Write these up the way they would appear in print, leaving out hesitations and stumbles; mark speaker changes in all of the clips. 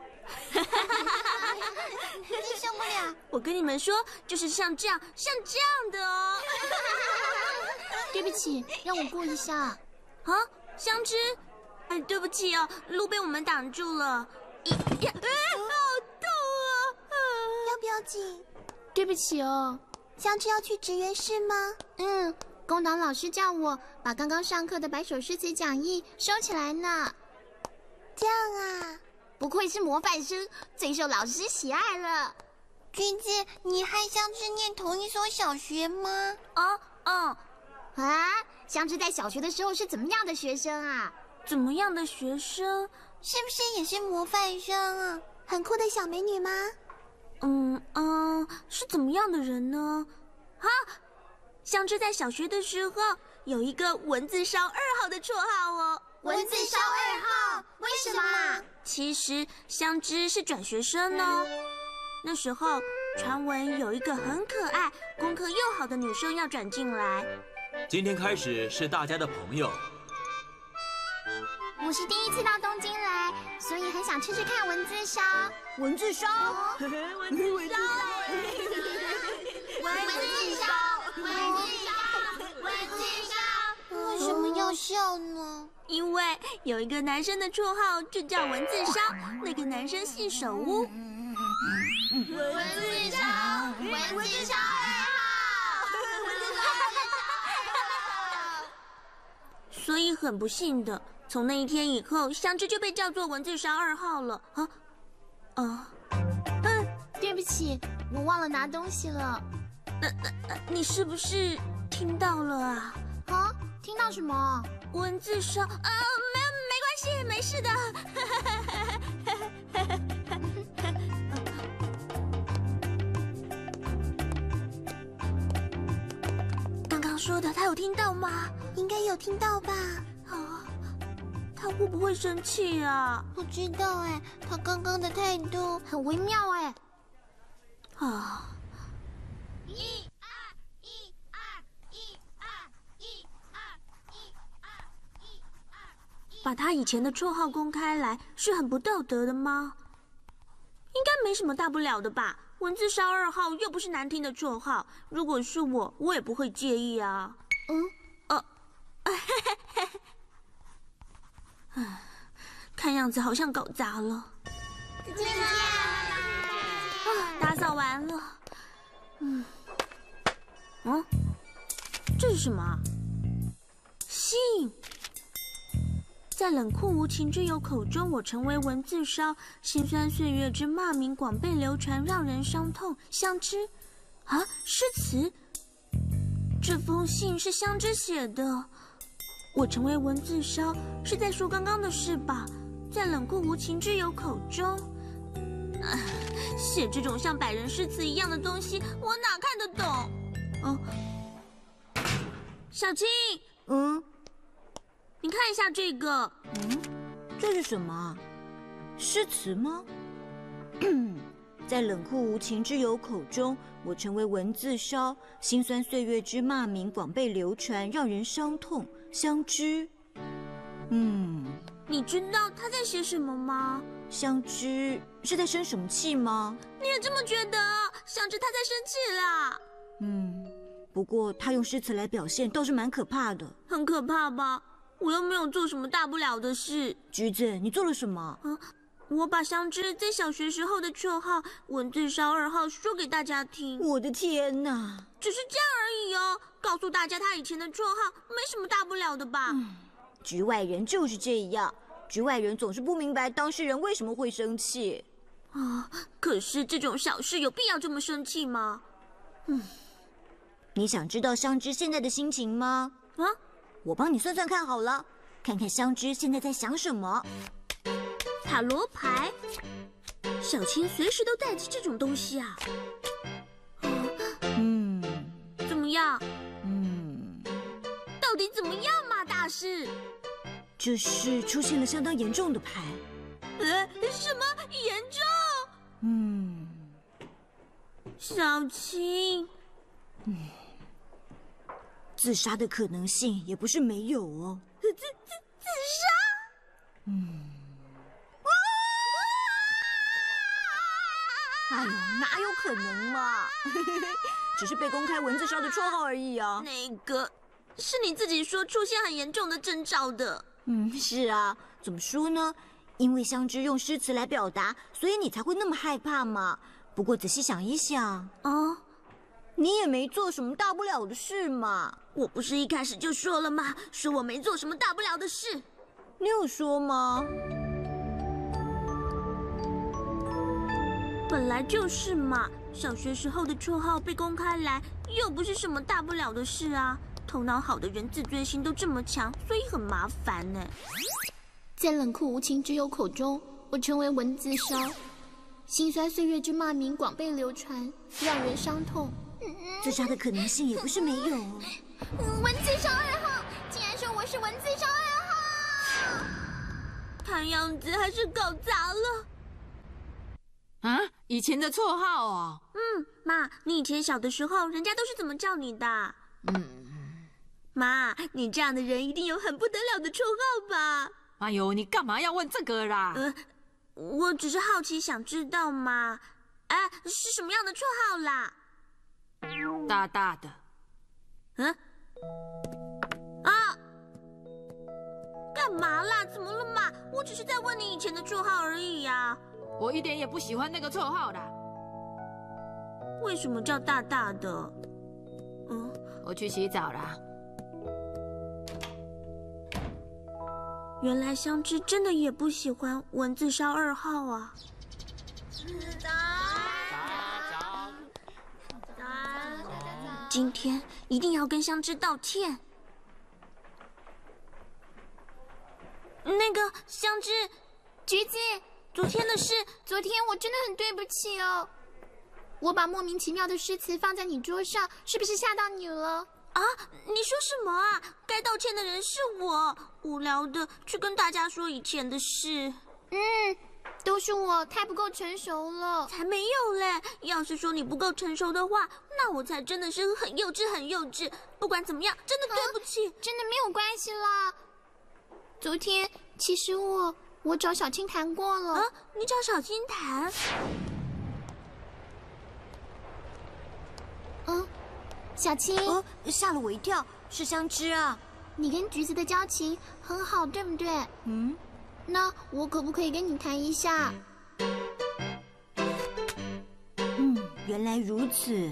Speaker 1: 你受不了！
Speaker 2: 我跟你们说，就是像这样的哦。
Speaker 3: 对不起，让我过一下。
Speaker 2: 啊，香枝，哎，对不起哦，路被我们挡住了。好痛啊！
Speaker 1: 要不要紧？
Speaker 3: 对不起哦。
Speaker 1: 香枝要去职员室吗？
Speaker 3: 工党老师叫我把刚刚上课的白首诗词讲义收起来呢。
Speaker 1: 这样啊，
Speaker 3: 不愧是模范生，最受老师喜爱了。
Speaker 1: 橘子，你和香枝念同一所小学吗？
Speaker 3: 香枝在小学的时候是怎么样的学生啊？
Speaker 2: 怎么样的学生？
Speaker 1: 是不是也是模范生啊？很酷的小美女吗？
Speaker 2: 是怎么样的人呢？香枝在小学的时候有一个文字烧2号的绰号哦。
Speaker 1: 文字烧2号，为什么？
Speaker 2: 其实香枝是转学生哦。那时候传闻有一个很可爱、功课又好的女生要转进来。
Speaker 4: 今天开始是大家的朋友。
Speaker 3: 我是第一次到东京来，所以很想吃吃看文字烧。
Speaker 5: 文字烧，
Speaker 2: 文字烧，
Speaker 1: 文字烧，为什么要笑呢？
Speaker 2: 因为有一个男生的绰号就叫文字烧，那个男生姓手屋。
Speaker 1: 文字烧2号，
Speaker 2: 所以很不幸的，从那一天以后，香枝就被叫做文字烧2号了。
Speaker 3: 对不起，我忘了拿东西了。
Speaker 2: 你是不是听到了啊？
Speaker 3: 听到什么？
Speaker 2: 文字烧没关系，没事的。刚刚说的，他有听到吗？
Speaker 1: 应该有听到吧？
Speaker 2: 他会不会生气啊？
Speaker 1: 不知道哎，他刚刚的态度
Speaker 3: 很微妙哎。
Speaker 2: 把他以前的绰号公开来是很不道德的吗？应该没什么大不了的吧？文字烧2号又不是难听的绰号，如果是我也不会介意啊。看样子好像搞砸了。打扫完了。这是什么？信。在冷酷无情之友口中，我成为文字烧；辛酸岁月之骂名广被流传，让人伤痛。香枝，诗词。这封信是香枝写的。我成为文字烧，是在说刚刚的事吧？在冷酷无情之友口中，写这种像百人诗词一样的东西，我哪看得懂？小青，你看一下这个。
Speaker 5: 这是什么？诗词吗？在冷酷无情之友口中，我成为文字烧，辛酸岁月之骂名广被流传，让人伤痛。香枝，
Speaker 2: 你知道他在写什么吗？
Speaker 5: 香枝是在生什么气吗？
Speaker 2: 你也这么觉得？香枝他在生气啦。
Speaker 5: 不过他用诗词来表现倒是蛮可怕的。
Speaker 2: 很可怕吧？我又没有做什么大不了的事。
Speaker 5: 橘子，你做了什么？
Speaker 2: 我把香枝在小学时候的绰号文字烧2号说给大家听。
Speaker 5: 我的天哪！
Speaker 2: 只是这样而已哦，告诉大家他以前的绰号没什么大不了的吧？
Speaker 5: 局外人就是这样，局外人总是不明白当事人为什么会生气。
Speaker 2: 可是这种小事有必要这么生气吗？
Speaker 5: 你想知道香枝现在的心情吗？我帮你算算看好了，看看香枝现在在想什么。
Speaker 2: 塔罗牌，小青随时都带着这种东西啊。怎么样？到底怎么样嘛，大师？
Speaker 5: 这是出现了相当严重的牌。
Speaker 2: 什么严重？小青，
Speaker 5: 自杀的可能性也不是没有哦。
Speaker 2: 自杀？
Speaker 5: 哎呦，哪有可能嘛？只是被公开文字烧的绰号而已啊。
Speaker 2: 那个是你自己说出现很严重的征兆的。
Speaker 5: 是啊，怎么说呢？因为香枝用诗词来表达，所以你才会那么害怕嘛。不过仔细想一想，你也没做什么大不了的事嘛。
Speaker 2: 我不是一开始就说了吗？说我没做什么大不了的事。
Speaker 5: 你有说吗？
Speaker 2: 本来就是嘛，小学时候的绰号被公开来，又不是什么大不了的事啊。头脑好的人自尊心都这么强，所以很麻烦呢。
Speaker 3: 在冷酷无情之友口中，我成为文字烧，辛酸岁月之骂名广被流传，让人伤痛。
Speaker 5: 自杀的可能性也不是没有。
Speaker 3: 文字烧2号，竟然说我是文字烧2号！
Speaker 2: 看样子还是搞砸了。
Speaker 6: 啊，以前的绰号哦。
Speaker 2: 妈，你以前小的时候，人家都是怎么叫你的？妈，你这样的人一定有很不得了的绰号吧？
Speaker 6: 哎呦，你干嘛要问这个啦？
Speaker 2: 我只是好奇，想知道嘛。是什么样的绰号啦？
Speaker 6: 大大的。
Speaker 2: 干嘛啦？怎么了嘛？我只是在问你以前的绰号而已呀。
Speaker 6: 我一点也不喜欢那个绰号啦。
Speaker 2: 为什么叫大大的？
Speaker 6: 我去洗澡啦。
Speaker 2: 原来香枝真的也不喜欢文字烧2号啊。今天一定要跟香枝道歉。那个香枝，
Speaker 3: 橘子，
Speaker 2: 昨天的事，
Speaker 3: 昨天我真的很对不起哦。我把莫名其妙的诗词放在你桌上，是不是吓到你了？
Speaker 2: 你说什么啊？该道歉的人是我，无聊的去跟大家说以前的事。
Speaker 3: 都是我太不够成熟了。
Speaker 2: 才没有嘞！要是说你不够成熟的话，那我才真的是很幼稚，很幼稚。不管怎么样，真的对不起。
Speaker 3: 真的没有关系啦。昨天其实我找小青谈过了。
Speaker 2: 你找小青谈？
Speaker 3: 小青，
Speaker 5: 吓了我一跳，是香枝啊。
Speaker 3: 你跟橘子的交情很好，对不对？那我可不可以跟你谈一下？
Speaker 5: 原来如此。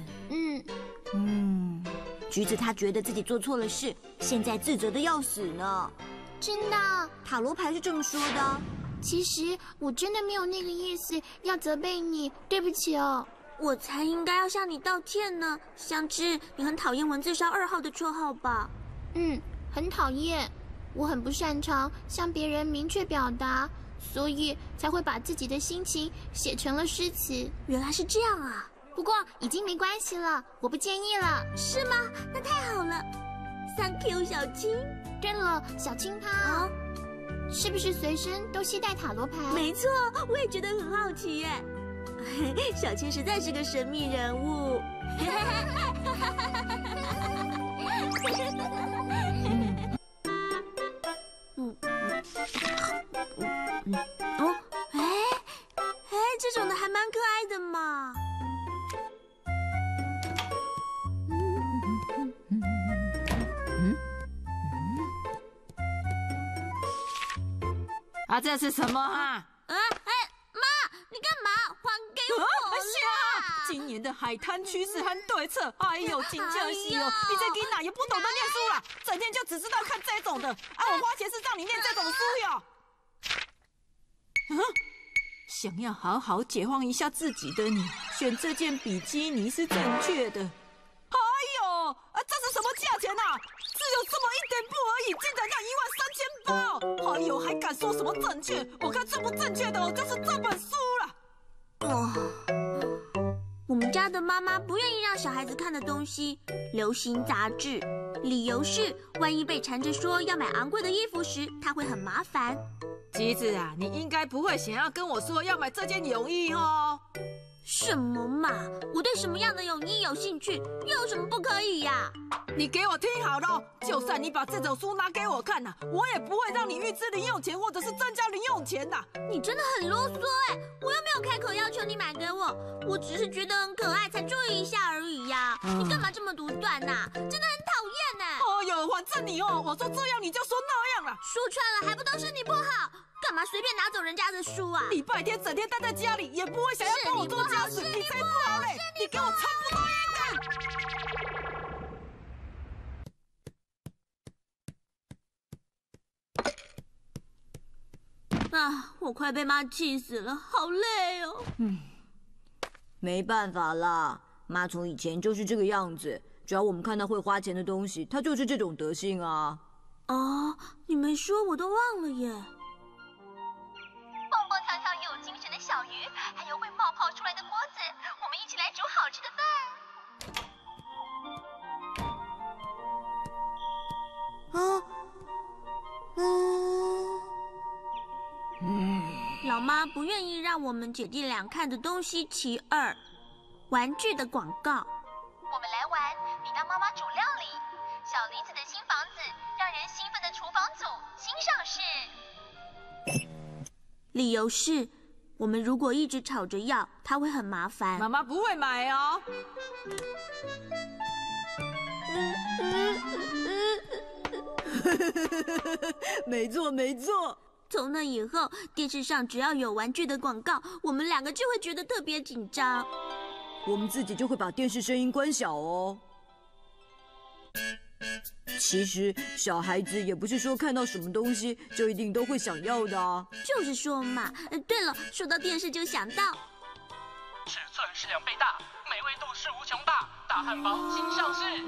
Speaker 5: 橘子他觉得自己做错了事，现在自责的要死呢。
Speaker 3: 真的？
Speaker 5: 塔罗牌是这么说的。
Speaker 3: 其实我真的没有那个意思，要责备你，对不起哦。
Speaker 2: 我才应该要向你道歉呢。香枝，你很讨厌文字烧2号的绰号吧？
Speaker 3: 很讨厌。我很不擅长向别人明确表达，所以才会把自己的心情写成了诗词。
Speaker 2: 原来是这样啊！
Speaker 3: 不过已经没关系了，我不介意了。
Speaker 2: 是吗？那太好了 ，Thank you， 小青。
Speaker 3: 对了，小青她是不是随身都携带塔罗牌？
Speaker 2: 没错，我也觉得很好奇耶。小青实在是个神秘人物。这种的还蛮可爱的嘛。
Speaker 6: 这是什么啊？
Speaker 2: 妈，你干嘛？还给我啦！
Speaker 6: 今年的海滩趋势和对策，哎呦，真正是哦！你这囡仔也不懂得念书啦，整天就只知道看这种的。我花钱是让你念这种书哟。想要好好解放一下自己的你，选这件比基尼是正确的。哎呦，这是什么价钱啊？只有这么一点布而已，竟然要13000包！哎呦，还敢说什么正确？我看最不正确的就是这本书了。
Speaker 2: 我们家的妈妈不愿意让小孩子看的东西，流行杂志，理由是万一被缠着说要买昂贵的衣服时，她会很麻烦。
Speaker 6: 橘子啊，你应该不会想要跟我说要买这件泳衣哦。
Speaker 2: 什么嘛！我对什么样的泳衣有兴趣，又有什么不可以呀？
Speaker 6: 你给我听好了，就算你把这种书拿给我看呐，我也不会让你预支零用钱或者是增加零用钱的。
Speaker 2: 你真的很啰嗦哎！我又没有开口要求求你买给我，我只是觉得很可爱，才注意一下而已呀。你干嘛这么独断呐？真的很讨厌呢。
Speaker 6: 哎呦，反正你哦，我说这样你就说那样了。
Speaker 2: 说穿了还不都是你不好？干嘛随便拿走人家的书啊？
Speaker 6: 礼拜天整天待在家里，也不会想要帮我做家事，你才不好嘞！你给我差不多一点。
Speaker 2: 啊，我快被妈气死了，好累哦。
Speaker 5: 没办法啦，妈从以前就是这个样子。只要我们看到会花钱的东西，她就是这种德性啊。
Speaker 2: 哦，你没说我都忘了耶。
Speaker 7: 蹦蹦跳跳又有精神的小鱼，还有会冒泡出来的锅子，我们一起来煮好吃的饭。
Speaker 2: 老妈不愿意让我们姐弟俩看的东西其二，玩具的广告。
Speaker 7: 我们来玩你当妈妈煮料理，小梨子的新房子，让人兴奋的厨房组新上市。
Speaker 2: 理由是，我们如果一直吵着要，它会很麻烦。
Speaker 6: 妈妈不会买哦。
Speaker 5: 没错没错。
Speaker 2: 从那以后，电视上只要有玩具的广告，我们两个就会觉得特别紧张。
Speaker 5: 我们自己就会把电视声音关小哦。其实小孩子也不是说看到什么东西就一定都会想要的啊。
Speaker 2: 就是说嘛。对了，说到电视就想到，
Speaker 8: 尺寸是2倍大，美味度是无穷大，大汉堡新上市。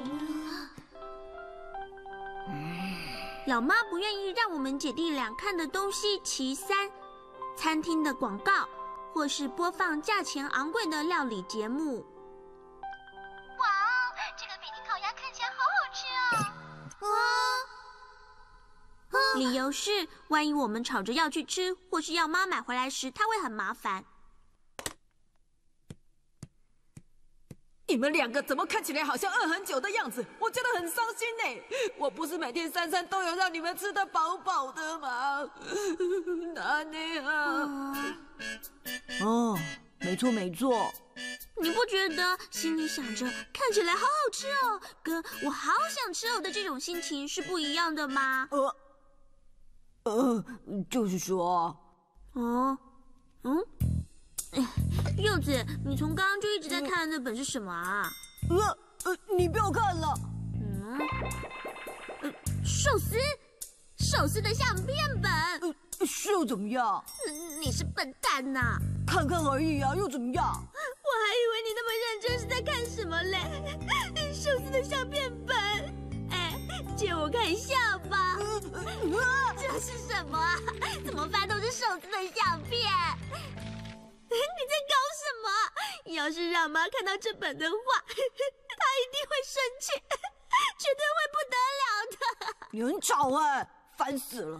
Speaker 2: 老妈不愿意让我们姐弟俩看的东西其三，餐厅的广告，或是播放价钱昂贵的料理节目。
Speaker 7: 哇哦，这个北京烤鸭看起来好好吃哦！
Speaker 2: 理由是，万一我们吵着要去吃，或是要妈买回来时，她会很麻烦。
Speaker 6: 你们两个怎么看起来好像饿很久的样子？我觉得很伤心呢。我不是每天3餐都有让你们吃得饱饱的吗？哪里啊？
Speaker 5: 哦，没错没错。
Speaker 2: 你不觉得心里想着看起来好好吃哦，跟我好想吃哦的这种心情是不一样的吗？
Speaker 5: 就是说，
Speaker 2: 柚子，你从刚刚就一直在看的那本是什么啊？
Speaker 5: 你不要看了。
Speaker 2: 寿司的相片本。
Speaker 5: 是又怎么样？
Speaker 2: 你是笨蛋呐！
Speaker 5: 看看而已啊，又怎么样？
Speaker 2: 我还以为你那么认真是在看什么嘞？寿司的相片本，哎，借我看一下吧。这是什么啊？怎么翻都是寿司的相片？你在搞什么？要是让妈看到这本的话，她一定会生气，绝对会不得了的。
Speaker 5: 你很吵哎，烦死了！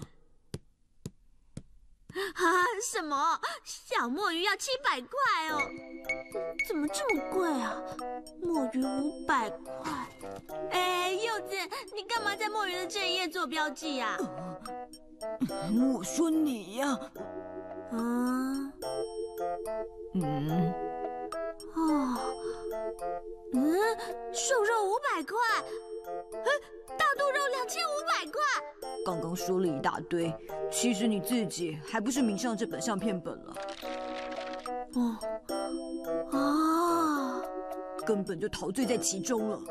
Speaker 2: 啊，什么？小墨鱼要700块哦？怎么这么贵啊？墨鱼500块。哎，柚子，你干嘛在墨鱼的这一页做标记呀？
Speaker 5: 我说你呀。
Speaker 2: 瘦肉500块，大肚肉2500块。
Speaker 5: 刚刚说了一大堆，其实你自己还不是迷上这本相片本了。根本就陶醉在其中了。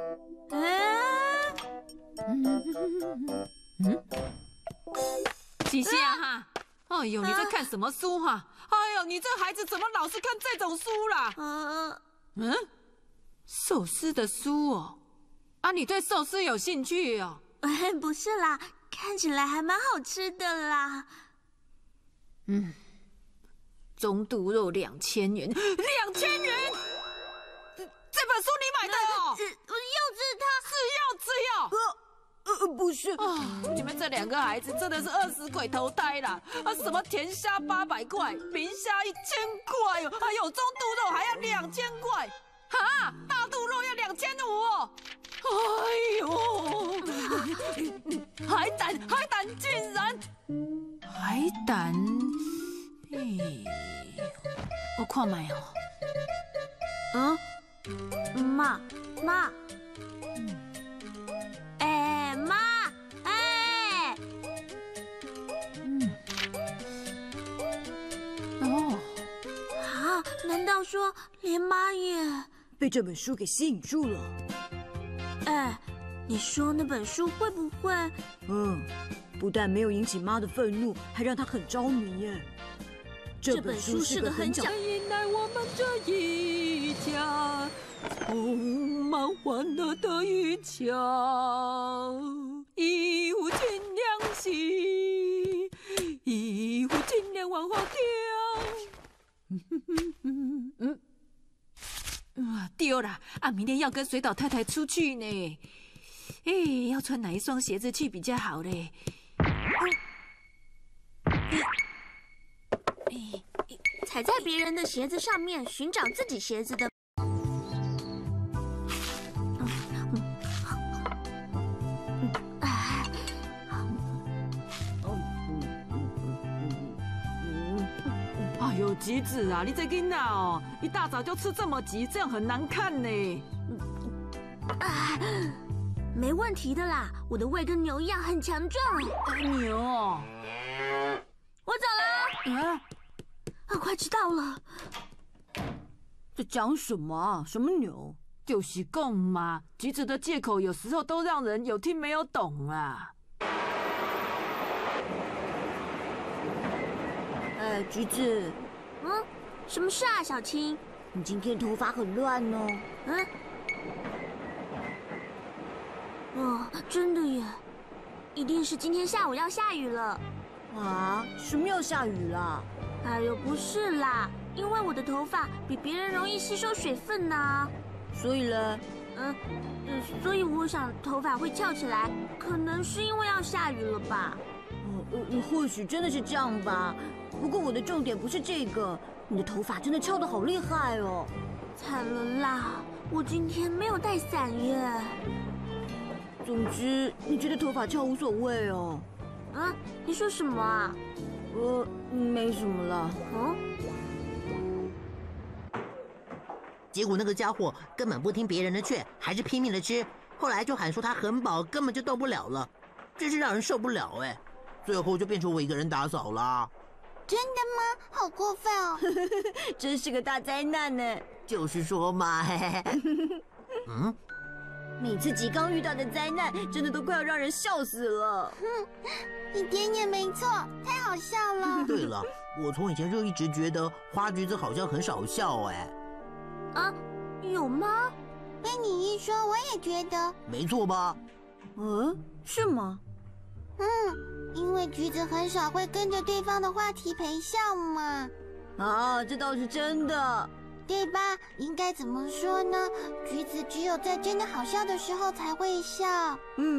Speaker 6: 琪琪啊哈！哎呦，你在看什么书哈？哎呦，你这孩子怎么老是看这种书啦？寿司的书哦？啊，你对寿司有兴趣哦？
Speaker 2: 不是啦，看起来还蛮好吃的啦。
Speaker 6: 中肚肉2000元，2000元！这本书你买的哦？
Speaker 2: 柚子它
Speaker 6: 是柚子哟。
Speaker 5: 不是，
Speaker 6: 你们这2个孩子真的是20鬼投胎啦！什么甜虾800块，明虾1000块哟，还有中肚肉还要2000块，哈，大肚肉要2500哦！哎呦，海胆竟然，海胆， 我看卖哦。
Speaker 2: 妈，哎，妈，哎，
Speaker 6: 哦，
Speaker 2: 啊，难道说连妈也？
Speaker 5: 被这本书给吸引住了。
Speaker 2: 哎，你说那本书会不会？
Speaker 5: 不但没有引起妈的愤怒，还让她很着迷耶。这本书是个很讲
Speaker 6: 迎来我们这一家充满欢乐的一家，一户尽量喜，一户尽量往后跳。对啦，明天要跟水岛太太出去呢。要穿哪一双鞋子去比较好嘞？
Speaker 2: 踩在别人的鞋子上面，寻找自己鞋子的。
Speaker 6: 哎呦，橘子啊，你这囡仔哦，一大早就吃这么急，这样很难看呢。
Speaker 2: 没问题的啦，我的胃跟牛一样很强壮。
Speaker 6: 牛哦，
Speaker 2: 我走了。快迟到了。
Speaker 5: 在讲什么啊？什么牛？
Speaker 6: 就是讲嘛，橘子的借口有时候都让人有听没有懂啊。
Speaker 5: 橘子，
Speaker 2: 什么事啊，小青？
Speaker 5: 你今天头发很乱哦。
Speaker 2: 真的耶，一定是今天下午要下雨了。
Speaker 5: 啊？什么要下雨啦？
Speaker 2: 哎呦，不是啦，因为我的头发比别人容易吸收水分呢。
Speaker 5: 所以呢？
Speaker 2: 所以我想头发会翘起来，可能是因为要下雨了吧。
Speaker 5: 或许真的是这样吧。不过我的重点不是这个，你的头发真的翘得好厉害哦。
Speaker 2: 惨了啦，我今天没有带伞耶。
Speaker 5: 总之，你觉得头发翘无所谓哦？
Speaker 2: 你说什么啊？
Speaker 5: 没什么啦。
Speaker 9: 结果那个家伙根本不听别人的劝，还是拼命的吃。后来就喊说他很饱，根本就动不了了，真是让人受不了哎。最后就变成我一个人打扫啦。
Speaker 1: 真的吗？好过分哦！
Speaker 5: 真是个大灾难呢。
Speaker 9: 就是说嘛，
Speaker 5: 每次吉刚遇到的灾难，真的都快要让人笑死了。
Speaker 1: 一点也没错，太好笑了。
Speaker 9: 对了，我从以前就一直觉得花橘子好像很少笑哎。
Speaker 2: 有吗？
Speaker 1: 被你一说，我也觉得。
Speaker 9: 没错吧？
Speaker 5: 是吗？
Speaker 1: 因为橘子很少会跟着对方的话题陪笑嘛。
Speaker 5: 这倒是真的。
Speaker 1: 对吧？应该怎么说呢？橘子只有在真的好笑的时候才会笑。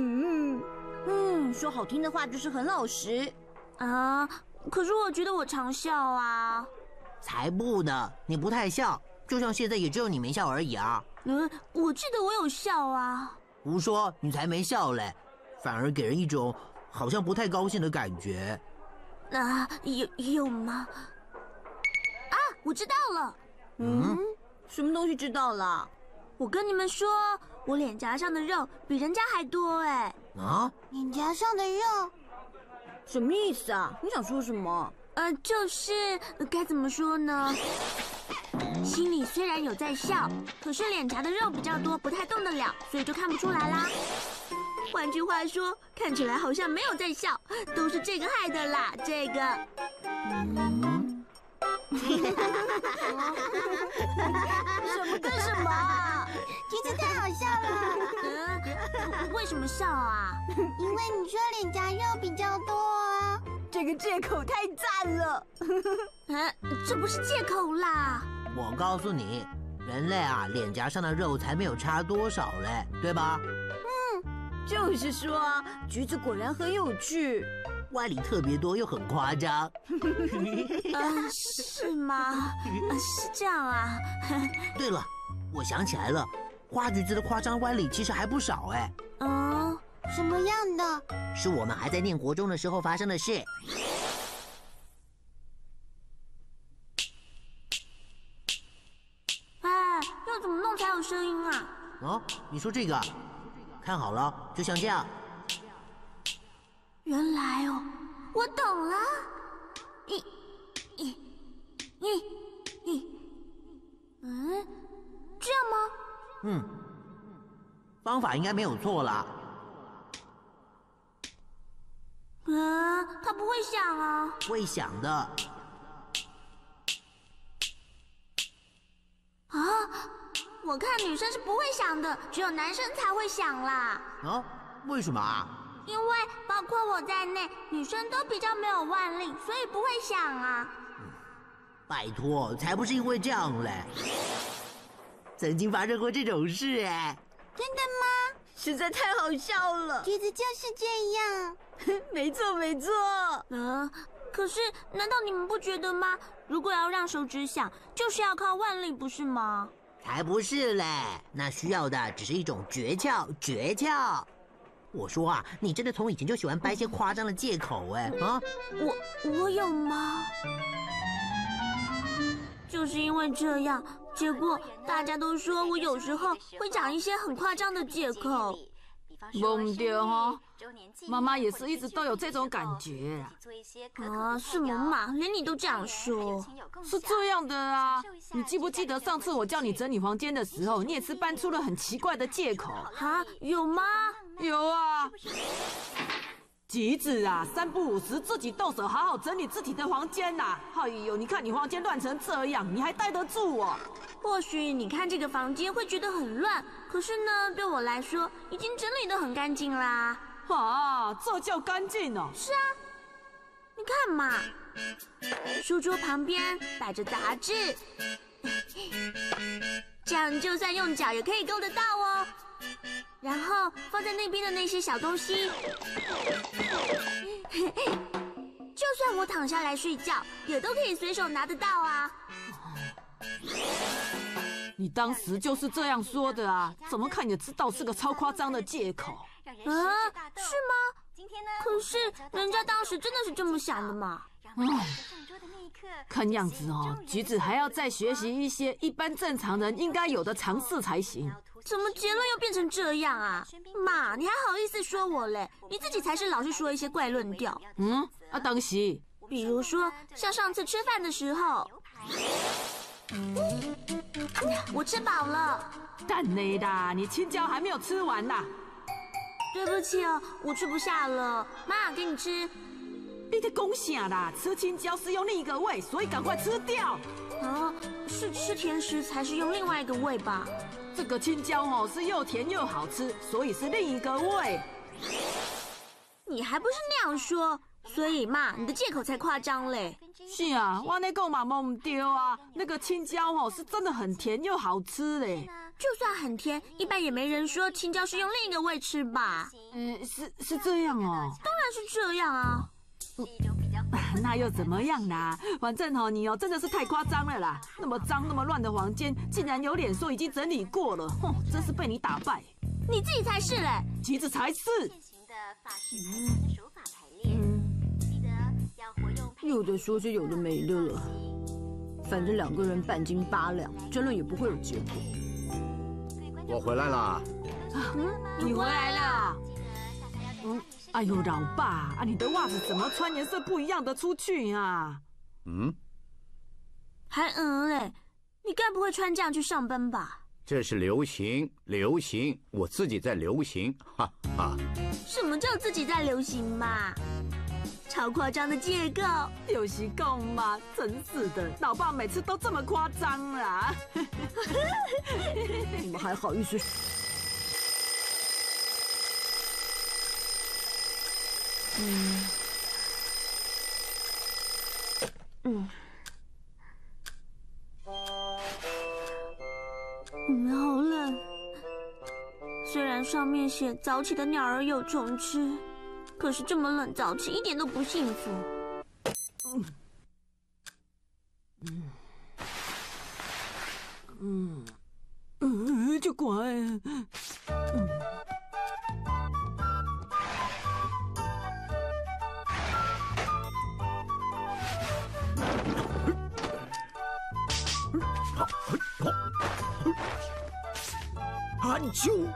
Speaker 5: 说好听的话就是很老实。
Speaker 2: 可是我觉得我常笑啊。
Speaker 9: 才不呢，你不太笑，就像现在也只有你没笑而已啊。
Speaker 2: 我记得我有笑啊。
Speaker 9: 胡说，你才没笑嘞，反而给人一种好像不太高兴的感觉。
Speaker 2: 有吗？我知道了。
Speaker 5: 什么东西知道了？
Speaker 2: 我跟你们说，我脸颊上的肉比人家还多哎。
Speaker 1: 脸颊上的肉？
Speaker 5: 什么意思啊？你想说什么？
Speaker 2: 就是该怎么说呢？心里虽然有在笑，可是脸颊的肉比较多，不太动得了，所以就看不出来啦。换句话说，看起来好像没有在笑，都是这个害的啦。这个。
Speaker 5: 什么跟什么啊？
Speaker 1: 橘子太好笑了。
Speaker 2: 为什么笑啊？
Speaker 1: 因为你说脸颊肉比较多啊。
Speaker 5: 这个借口太赞了。
Speaker 2: 这不是借口啦。
Speaker 9: 我告诉你，人类啊，脸颊上的肉才没有差多少嘞，对吧？
Speaker 5: 就是说啊，橘子果然很有趣，
Speaker 9: 歪理特别多又很夸张。
Speaker 2: 是吗？是这样啊。
Speaker 9: 对了，我想起来了，花橘子的夸张歪理其实还不少哎。
Speaker 1: 什么样的？
Speaker 9: 是我们还在念国中的时候发生的事。
Speaker 2: 动才有声音啊。
Speaker 9: 哦，你说这个，看好了，就像这样。
Speaker 2: 原来哦，我懂了。这样吗？
Speaker 9: 方法应该没有错啦。
Speaker 2: 它不会响啊。
Speaker 9: 会响的。
Speaker 2: 啊，我看女生是不会响的，只有男生才会响啦。
Speaker 9: 啊？为什么啊？
Speaker 2: 因为包括我在内，女生都比较没有腕力，所以不会响啊。
Speaker 9: 拜托，才不是因为这样嘞。曾经发生过这种事哎。
Speaker 1: 真的吗？
Speaker 5: 实在太好笑了。
Speaker 1: 橘子就是这样。
Speaker 5: 没错没错。
Speaker 2: 可是难道你们不觉得吗？如果要让手指响，就是要靠腕力，不是吗？
Speaker 9: 才不是嘞，那需要的只是一种诀窍，诀窍。我说啊，你真的从以前就喜欢掰一些夸张的借口哎啊！
Speaker 2: 我有吗？就是因为这样，结果大家都说我有时候会讲一些很夸张的借口。
Speaker 6: 懵掉哈，妈妈也是一直都有这种感觉
Speaker 2: 啊。是吗嘛？连你都这样说。
Speaker 6: 是这样的啊，你记不记得上次我叫你整理房间的时候，你也是搬出了很奇怪的借口
Speaker 2: 啊？有吗？
Speaker 6: 有啊。橘子啊，3不5时自己动手好好整理自己的房间呐。哎呦，你看你房间乱成这样，你还待得住我？
Speaker 2: 或许你看这个房间会觉得很乱，可是呢，对我来说已经整理得很干净啦。
Speaker 6: 啊，这叫干净哦。
Speaker 2: 是啊，你看嘛，书桌旁边摆着杂志，这样就算用脚也可以够得到哦。然后放在那边的那些小东西，就算我躺下来睡觉，也都可以随手拿得到啊。
Speaker 6: 你当时就是这样说的啊？怎么看也知道是个超夸张的借口。
Speaker 2: 啊，是吗？可是人家当时真的是这么想的嘛。
Speaker 6: 看样子哦，橘子还要再学习一些一般正常人应该有的常识才行。
Speaker 2: 怎么结论又变成这样啊？妈，你还好意思说我嘞？你自己才是老是说一些怪论调。
Speaker 6: 当时，
Speaker 2: 比如说像上次吃饭的时候，我吃饱了。
Speaker 6: 蛋嘞啦，你青椒还没有吃完啦。
Speaker 2: 对不起哦，我吃不下了，妈，给你吃。
Speaker 6: 你在讲啥啦？吃青椒是用另一个胃，所以赶快吃掉。
Speaker 2: 啊，是吃甜食才是用另外一个胃吧？
Speaker 6: 这个青椒哦是又甜又好吃，所以是另一个胃。
Speaker 2: 你还不是那样说，所以嘛，你的借口才夸张嘞。
Speaker 6: 是啊，我那个嘛懵丢啊，那个青椒哦是真的很甜又好吃嘞。
Speaker 2: 就算很甜，一般也没人说青椒是用另一个胃吃吧？
Speaker 6: 是这样哦。
Speaker 2: 当然是这样啊。
Speaker 6: 那又怎么样啦？反正哦，你哦真的是太夸张了啦！那么脏那么乱的房间，竟然有脸说已经整理过了，哼，真是被你打败。
Speaker 2: 你自己才是嘞，
Speaker 6: 橘子才是。
Speaker 5: 有的说是有的没的了，反正2个人半斤8两，争论也不会有结果。
Speaker 10: 我回来了。
Speaker 6: 你回来了。哎呦，老爸啊，你的袜子怎么穿颜色不一样的出去啊？
Speaker 2: 还嘞，你该不会穿这样去上班吧？
Speaker 10: 这是流行，我自己在流行，哈哈。
Speaker 2: 什么叫自己在流行嘛？超夸张的借口，
Speaker 6: 有时讲嘛，真是的，老爸每次都这么夸张啦。
Speaker 5: 你们还好意思？
Speaker 2: 好冷。虽然上面写早起的鸟儿有虫吃，可是这么冷早起一点都不幸福。
Speaker 6: 就乖。
Speaker 11: 啊啾！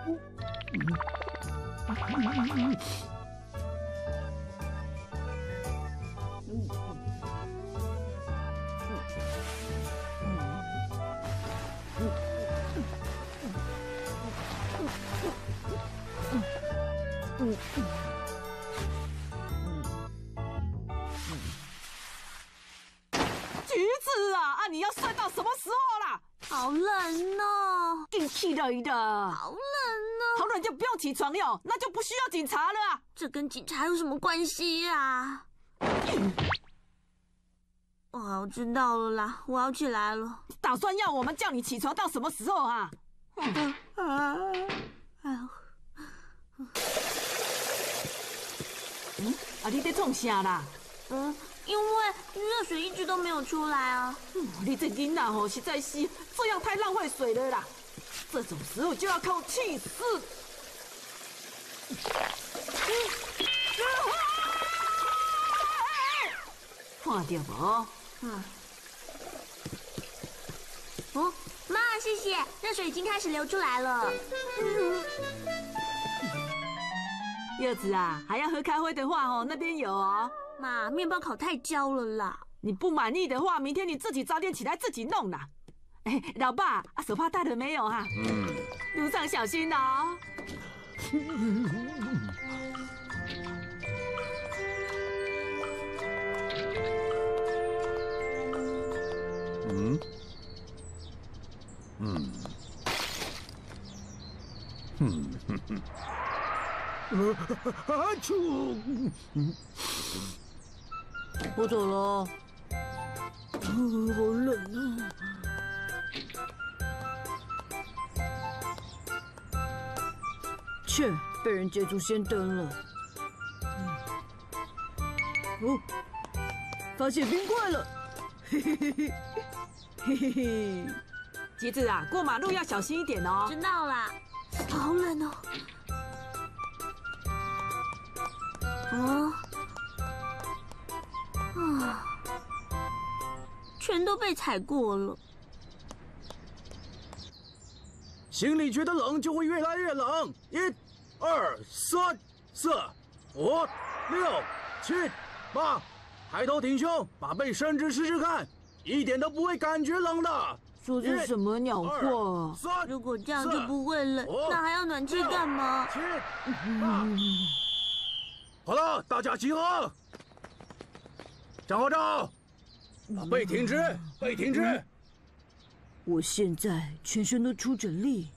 Speaker 6: 橘子啊，你要晒到什么时候啦？
Speaker 2: 好冷哦，
Speaker 6: 天气冷的，
Speaker 2: 好冷哦，
Speaker 6: 好冷就不用起床哟，那就不需要警察了啊。
Speaker 2: 这跟警察有什么关系啊？哦，我知道了啦，我要起来了。
Speaker 6: 打算要我们叫你起床到什么时候啊？你在创啥啦？
Speaker 2: 因为热水一直都没有出来啊。
Speaker 6: 你这囡仔吼，实在是这样太浪费水了啦。这种时候就要靠气势。看到无？
Speaker 2: 哦，妈，谢谢，热水已经开始流出来了。
Speaker 6: 柚子啊，还要喝咖啡的话哦，那边有哦。
Speaker 2: 妈，面包烤太焦了啦。
Speaker 6: 你不满意的话，明天你自己早点起来自己弄啦。哎，老爸，手帕带了没有哈？路上小心哦。
Speaker 11: 啊啾！
Speaker 5: 我走了。好冷啊！切，被人捷足先登了。哦，发现冰块了！嘿嘿嘿嘿，嘿嘿嘿。
Speaker 6: 橘子啊，过马路要小心一点哦。
Speaker 2: 知道啦。好冷哦。全都被踩过了。
Speaker 11: 心里觉得冷，就会越来越冷。1、2、3、4、5、6、7、8，抬头挺胸，把背伸直试试看，一点都不会感觉冷的。
Speaker 6: 说这什么鸟话？
Speaker 2: 如果这样就不会冷，那还要暖气干嘛
Speaker 11: ？7、8。好了，大家集合，站好站，把背挺直，背挺直。
Speaker 5: 我现在全身都出着力，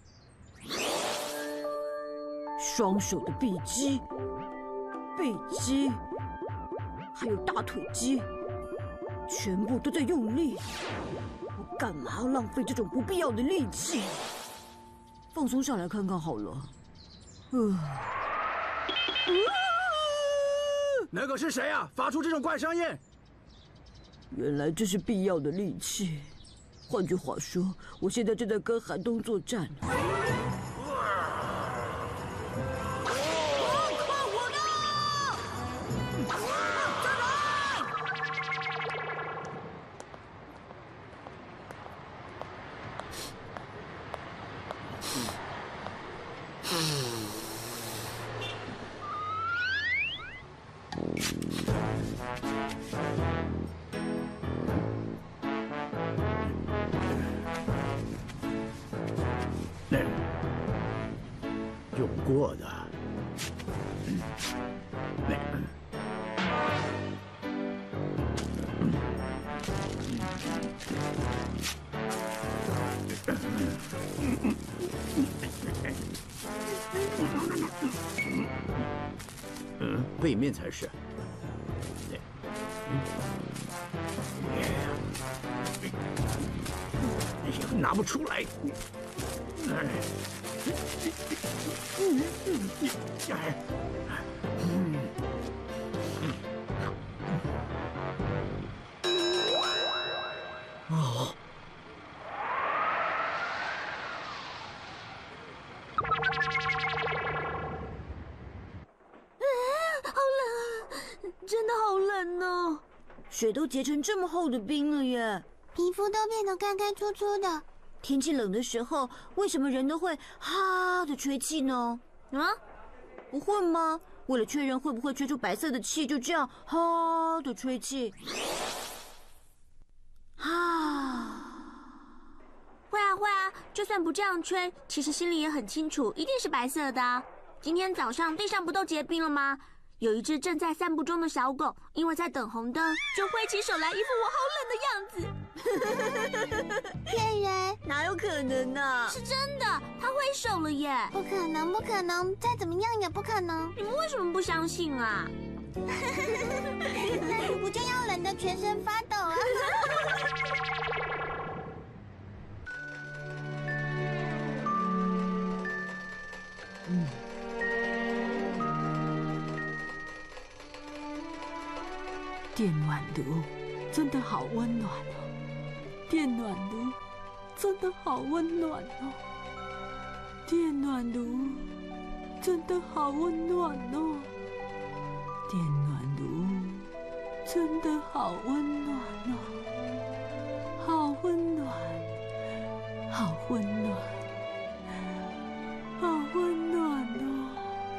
Speaker 5: 双手的臂肌、背肌，还有大腿肌，全部都在用力。我干嘛要浪费这种不必要的力气？放松下来看看好了。
Speaker 11: 那个是谁啊？发出这种怪声音？
Speaker 5: 原来这是必要的力气。换句话说，我现在正在跟寒冬作战。
Speaker 11: 用过的。
Speaker 10: 背面才是。
Speaker 11: 拿不出来。哦。
Speaker 2: 好冷，真的好冷哦！
Speaker 5: 水都结成这么厚的冰了耶，
Speaker 1: 皮肤都变得干干粗粗的，
Speaker 5: 天气冷的时候，为什么人都会哈的吹气呢？
Speaker 2: 啊，
Speaker 5: 不会吗？为了确认会不会吹出白色的气，就这样哈的吹气。哈。
Speaker 2: 会啊会啊，就算不这样吹，其实心里也很清楚，一定是白色的啊。今天早上地上不都结冰了吗？有一只正在散步中的小狗，因为在等红灯，就挥起手来，一副我好冷的样子。
Speaker 1: 骗人，
Speaker 5: 哪有可能呢？
Speaker 2: 是真的，它挥手了耶！
Speaker 1: 不可能，不可能，再怎么样也不可能。
Speaker 2: 你们为什么不相信啊？
Speaker 1: 那你不就要冷得全身发抖啊？
Speaker 6: 电暖炉真的好温暖哦！电暖炉真的好温暖哦！电暖炉真的好温暖哦！电暖炉真的好温暖哦！好温暖，好温暖，好温暖哦！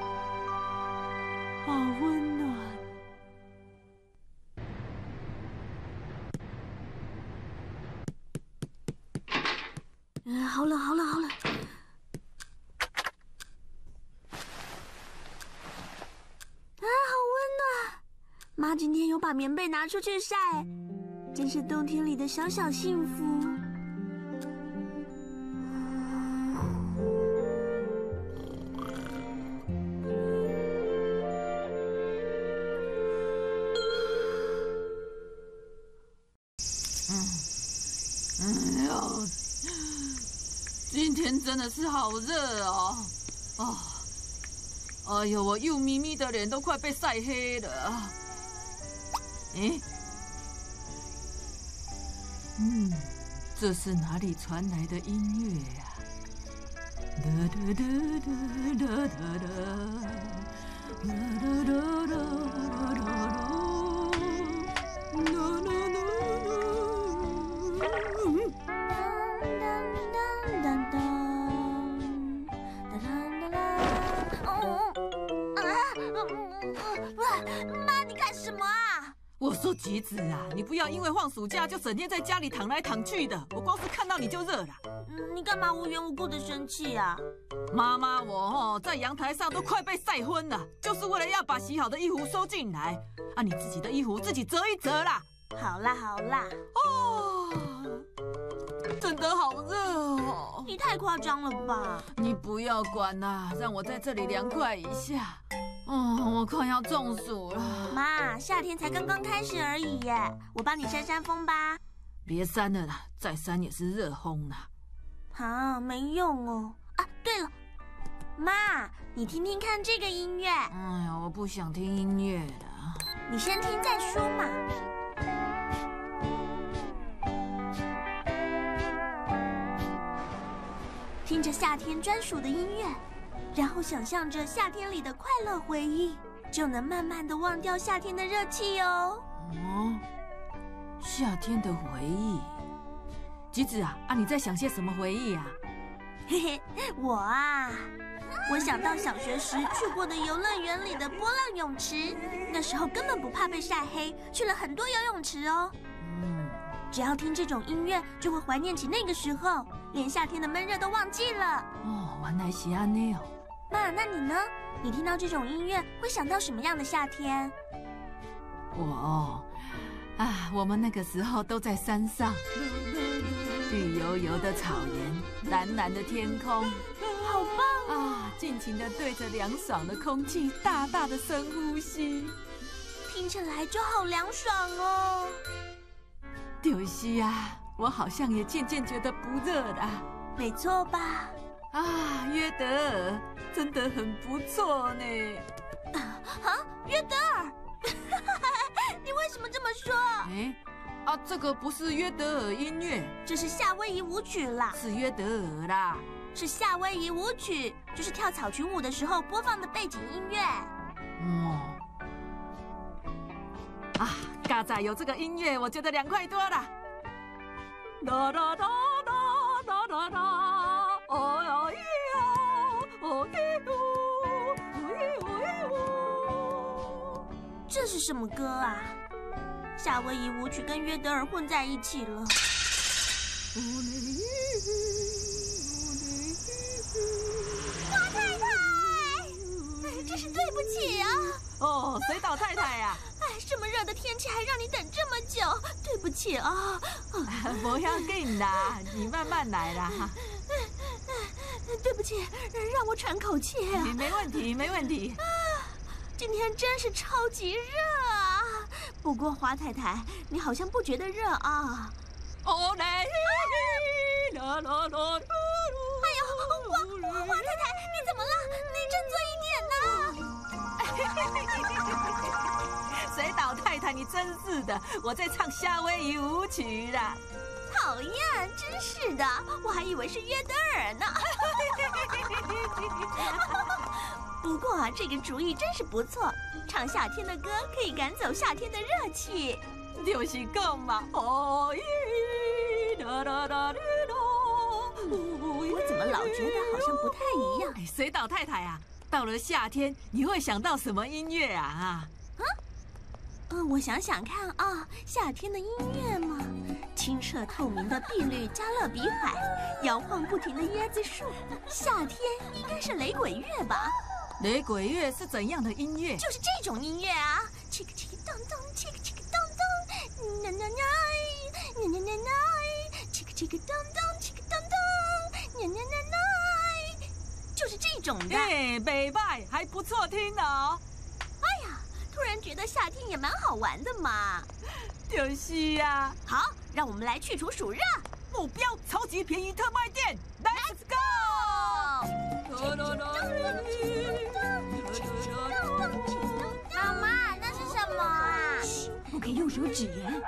Speaker 6: 好温暖。
Speaker 2: 好冷，好冷，好冷！啊，好温暖！妈今天有把棉被拿出去晒，真是冬天里的小小幸福。
Speaker 6: 哎呦！今天真的是好热哦！哎呦，我又咪咪的脸都快被晒黑了。这是哪里传来的音乐呀？哒哒哒哒哒哒哒哒哒哒哒。
Speaker 2: 妈，你干什么啊？
Speaker 6: 我说橘子啊，你不要因为放暑假就整天在家里躺来躺去的，我光是看到你就热了。
Speaker 2: 你干嘛无缘无故的生气啊？
Speaker 6: 妈妈，我在阳台上都快被晒昏了，就是为了要把洗好的衣服收进来。啊，你自己的衣服自己折一折啦。
Speaker 2: 好啦好啦。
Speaker 6: 真的好热哦！
Speaker 2: 你太夸张了吧？
Speaker 6: 你不要管啦，让我在这里凉快一下。我快要中暑了。
Speaker 2: 妈，夏天才刚刚开始而已耶，我帮你扇扇风吧。
Speaker 6: 别扇了啦，再扇也是热风啦。
Speaker 2: 啊，没用哦。啊，对了，妈，你听听看这个音乐。
Speaker 6: 哎呀，我不想听音乐了。
Speaker 2: 你先听再说嘛。听着夏天专属的音乐，然后想象着夏天里的快乐回忆，就能慢慢的忘掉夏天的热气哦。
Speaker 6: 夏天的回忆。橘子啊，你在想些什么回忆啊？
Speaker 2: 嘿嘿，我想到小学时去过的游乐园里的波浪泳池，那时候根本不怕被晒黑，去了很多游泳池哦。只要听这种音乐，就会怀念起那个时候，连夏天的闷热都忘记了。
Speaker 6: 原来是安内哦。
Speaker 2: 妈，那你呢？你听到这种音乐会想到什么样的夏天？
Speaker 6: 我们那个时候都在山上，绿油油的草原，蓝蓝的天空，
Speaker 2: 好棒
Speaker 6: 啊！尽情的对着凉爽的空气大大的深呼吸，
Speaker 2: 听起来就好凉爽哦。
Speaker 6: 就是啊，我好像也渐渐觉得不热了。
Speaker 2: 没错吧？
Speaker 6: 约德尔真的很不错呢。
Speaker 2: 约德尔，你为什么这么说？
Speaker 6: 这个不是约德尔音乐，
Speaker 2: 这是夏威夷舞曲啦。
Speaker 6: 是约德尔啦，
Speaker 2: 是夏威夷舞曲，就是跳草裙舞的时候播放的背景音乐。
Speaker 6: 嘎仔有这个音乐，我觉得凉快多了。哒哒哒哒哒哒
Speaker 2: 这是什么歌啊？夏威夷舞曲跟约德尔混在一起了。
Speaker 1: 花太太，真是对不起啊！
Speaker 6: 哦，水岛太太呀！
Speaker 2: 哎，这么热的天气还让你等这么久，对不起啊！
Speaker 6: 不要紧啦，你慢慢来啦。
Speaker 2: 对不起，让我喘口气。
Speaker 6: 没问题，没问题。
Speaker 2: 今天真是超级热啊！不过花太太，你好像不觉得热啊？
Speaker 6: 哦嘞！啦啦啦！
Speaker 2: 哎呦，花太太，你怎么了？你振作一点呐！
Speaker 6: 水岛太太，你真是的，我在唱夏威夷舞曲啦。
Speaker 2: 讨厌，真是的，我还以为是约德尔呢。不过啊，这个主意真是不错，唱夏天的歌可以赶走夏天的热气。
Speaker 6: 就是讲嘛，哦耶啦啦啦啦！
Speaker 2: 我怎么老觉得好像不太一样？
Speaker 6: 水岛太太啊，到了夏天你会想到什么音乐啊？
Speaker 2: 我想想看啊，夏天的音乐嘛，清澈透明的碧绿加勒比海，摇晃不停的椰子树，夏天应该是雷鬼乐吧？
Speaker 6: 雷鬼乐是怎样的音乐？
Speaker 2: 就是这种音乐啊，嘁个嘁个咚咚，嘁个嘁个咚咚，呐呐呐，呐呐呐呐，嘁个嘁个咚咚，嘁个咚咚，呐呐呐呐，就是这种的。
Speaker 6: 哎，北拜还不错听哦。
Speaker 2: 哎呀，突然觉得夏天也蛮好玩的嘛。
Speaker 6: 就是啊。
Speaker 2: 好，让我们来去除暑热。
Speaker 6: 目标超级便宜特卖店 ，Let's go！
Speaker 1: 妈妈，那是什么啊？
Speaker 5: 不可以用手指言。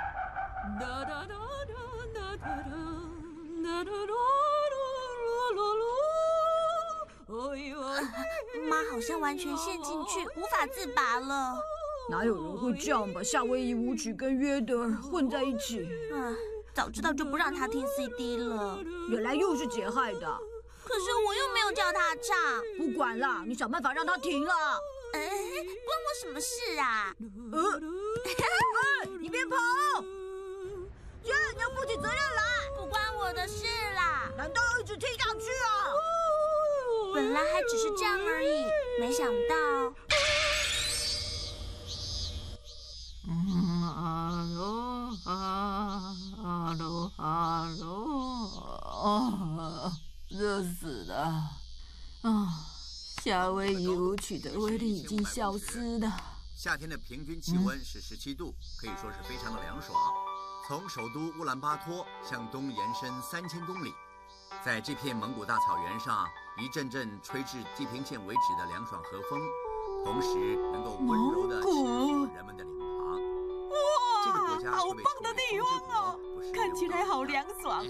Speaker 2: 妈好像完全陷进去，无法自拔了。
Speaker 5: 哪有人会这样把夏威夷舞曲跟约德尔混在一起？
Speaker 2: 早知道就不让他听 CD 了。
Speaker 5: 原来又是姐害的。
Speaker 2: 可是我又没有叫他唱。
Speaker 5: 不管啦，你想办法让他停了。
Speaker 2: 关我什么事啊？
Speaker 5: 你别跑！姐，你要负起责任来。
Speaker 2: 不关我的事啦。
Speaker 5: 难道要一直听下去啊？
Speaker 2: 本来还只是这样而已，没想到。
Speaker 6: 哈喽，热死了！夏威夷舞曲的威力已经消失了。
Speaker 10: 夏天的平均气温是17度，可以说是非常的凉爽。从首都乌兰巴托向东延伸3000公里，在这片蒙古大草原上，一阵阵吹至地平线为止的凉爽和风，同时能够温柔地침入人们的脸庞。这个国家
Speaker 6: 好棒的地方哦，看起来好凉爽。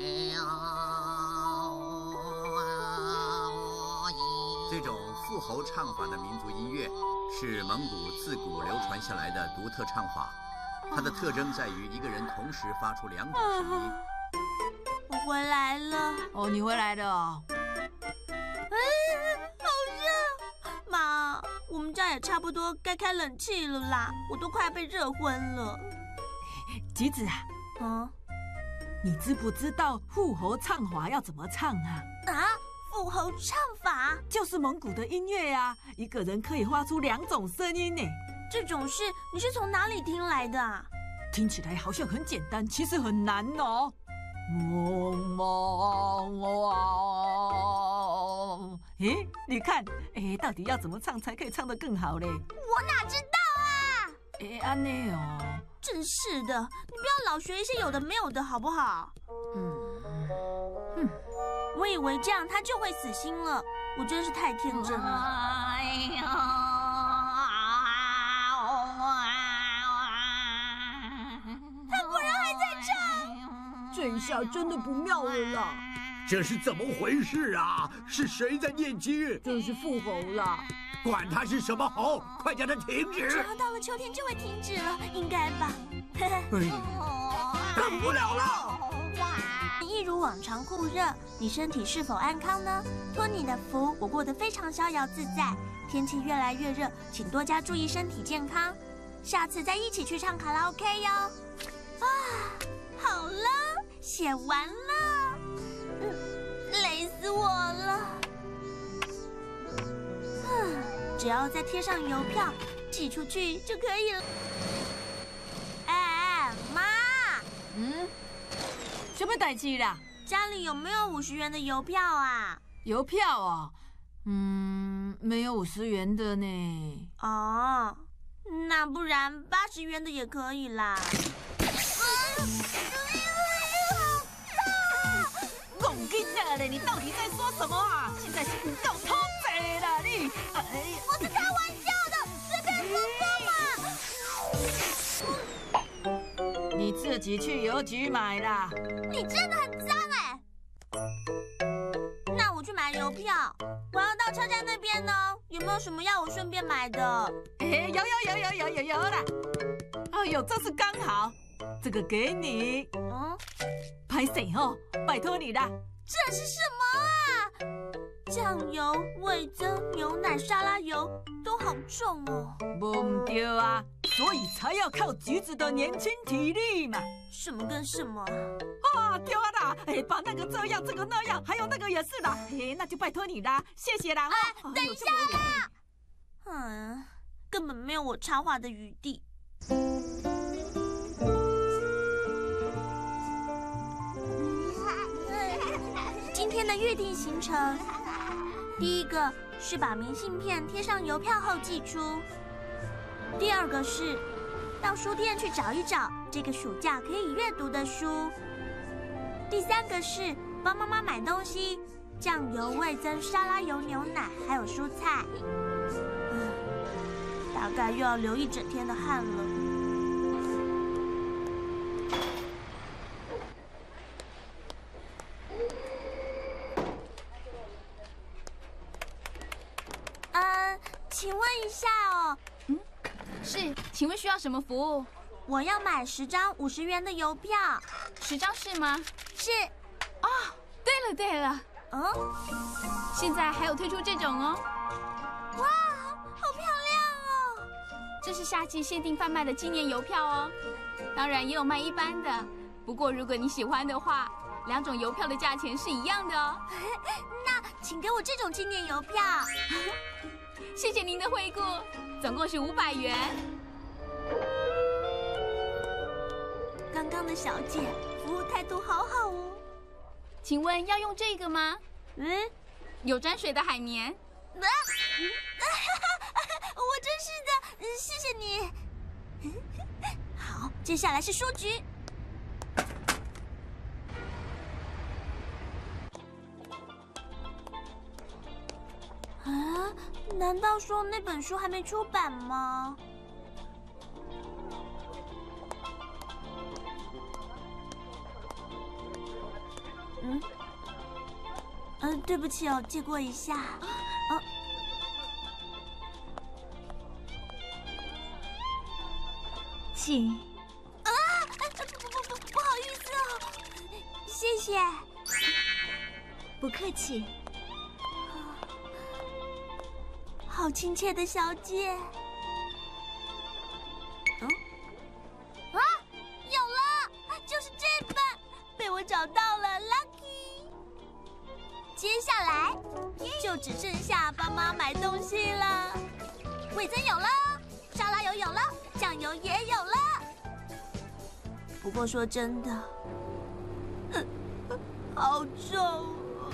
Speaker 10: 这种复喉唱法的民族音乐是蒙古自古流传下来的独特唱法，它的特征在于一个人同时发出2种声音。
Speaker 2: 我回来了。
Speaker 6: 哦，你回来了哦。
Speaker 2: 好热！妈，我们家也差不多该开冷气了啦，我都快被热昏了。
Speaker 6: 橘子啊，你知不知道复喉唱法要怎么唱啊？
Speaker 2: 复喉唱法
Speaker 6: 就是蒙古的音乐啊，一个人可以发出2种声音呢。
Speaker 2: 这种事你是从哪里听来的啊？
Speaker 6: 听起来好像很简单，其实很难哦。你看，到底要怎么唱才可以唱得更好嘞？
Speaker 1: 我哪知道啊？
Speaker 6: 安内哦，
Speaker 2: 真是的，你不要老学一些有的没有的好不好？我以为这样他就会死心了，我真是太天真了。
Speaker 1: 他果然还在唱，
Speaker 5: 这一下真的不妙了啦！
Speaker 11: 这是怎么回事啊？是谁在念经？
Speaker 5: 这是复喉啦！
Speaker 11: 管他是什么喉，快叫它停止！
Speaker 2: 只要到了秋天就会停止了，应该吧？
Speaker 11: 等不了了！
Speaker 2: 一如往常酷热，你身体是否安康呢？托你的福，我过得非常逍遥自在。天气越来越热，请多加注意身体健康。 下次再一起去唱卡拉 OK 哟。啊，好了，写完了，累死我了。只要再贴上邮票，寄出去就可以了。哎，妈，
Speaker 6: 什么代志啦？
Speaker 2: 家里有没有50元的邮票啊？
Speaker 6: 邮票哦，没有50元的呢。
Speaker 2: 哦，那不然80元的也可以啦。
Speaker 6: 戆囡仔嘞，你到底在说什么啊？现在是不够偷贼了，你！哎呀，
Speaker 2: 我是开玩笑的，随便说说
Speaker 6: 嘛。你自己去邮局买啦。
Speaker 2: 你真的很脏哎！那我去买邮票，我要到车站那边呢，有没有什么要我顺便买的？
Speaker 6: 哎，有啦！哎呦，这是刚好，这个给你。拍谁哦？拜托你啦！
Speaker 2: 这是什么啊？酱油、味增、牛奶、沙拉油都好重哦。
Speaker 6: 不对啊，所以才要靠橘子的年轻体力嘛。
Speaker 2: 什么跟什么
Speaker 6: 啊？对啊啦，把那个这样，这个那样，还有那个也是啦。那就拜托你啦，谢谢啦。
Speaker 2: 等一下啦！根本没有我插话的余地。今天的预定行程，第一个是把明信片贴上邮票后寄出，第二个是到书店去找一找这个暑假可以阅读的书，第三个是帮妈妈买东西，酱油、味增、沙拉油、牛奶还有蔬菜。大概又要流一整天的汗了。请问一下哦，
Speaker 3: 是，请问需要什么服务？
Speaker 2: 我要买10张50元的邮票。
Speaker 3: 10张是吗？
Speaker 2: 是。
Speaker 3: 哦，对了，现在还有推出这种哦。
Speaker 2: 哇，好漂亮哦！
Speaker 3: 这是夏季限定贩卖的纪念邮票哦，当然也有卖一般的。不过如果你喜欢的话，2种邮票的价钱是一样的哦。
Speaker 2: 那请给我这种纪念邮票。
Speaker 3: 谢谢您的惠顾，总共是500元。
Speaker 2: 刚刚的小姐服务态度好好哦。
Speaker 3: 请问要用这个吗？有沾水的海绵。
Speaker 2: 我真是的，谢谢你。好，接下来是书局。难道说那本书还没出版吗？对不起哦，借过一下。
Speaker 5: 请。
Speaker 2: 不好意思哦，谢谢。
Speaker 5: 不客气。
Speaker 2: 好亲切的小姐。有了，就是这本，被我找到了 ，lucky。接下来就只剩下帮妈买东西了。味增有了，沙拉油有了，酱油也有了。不过说真的，好重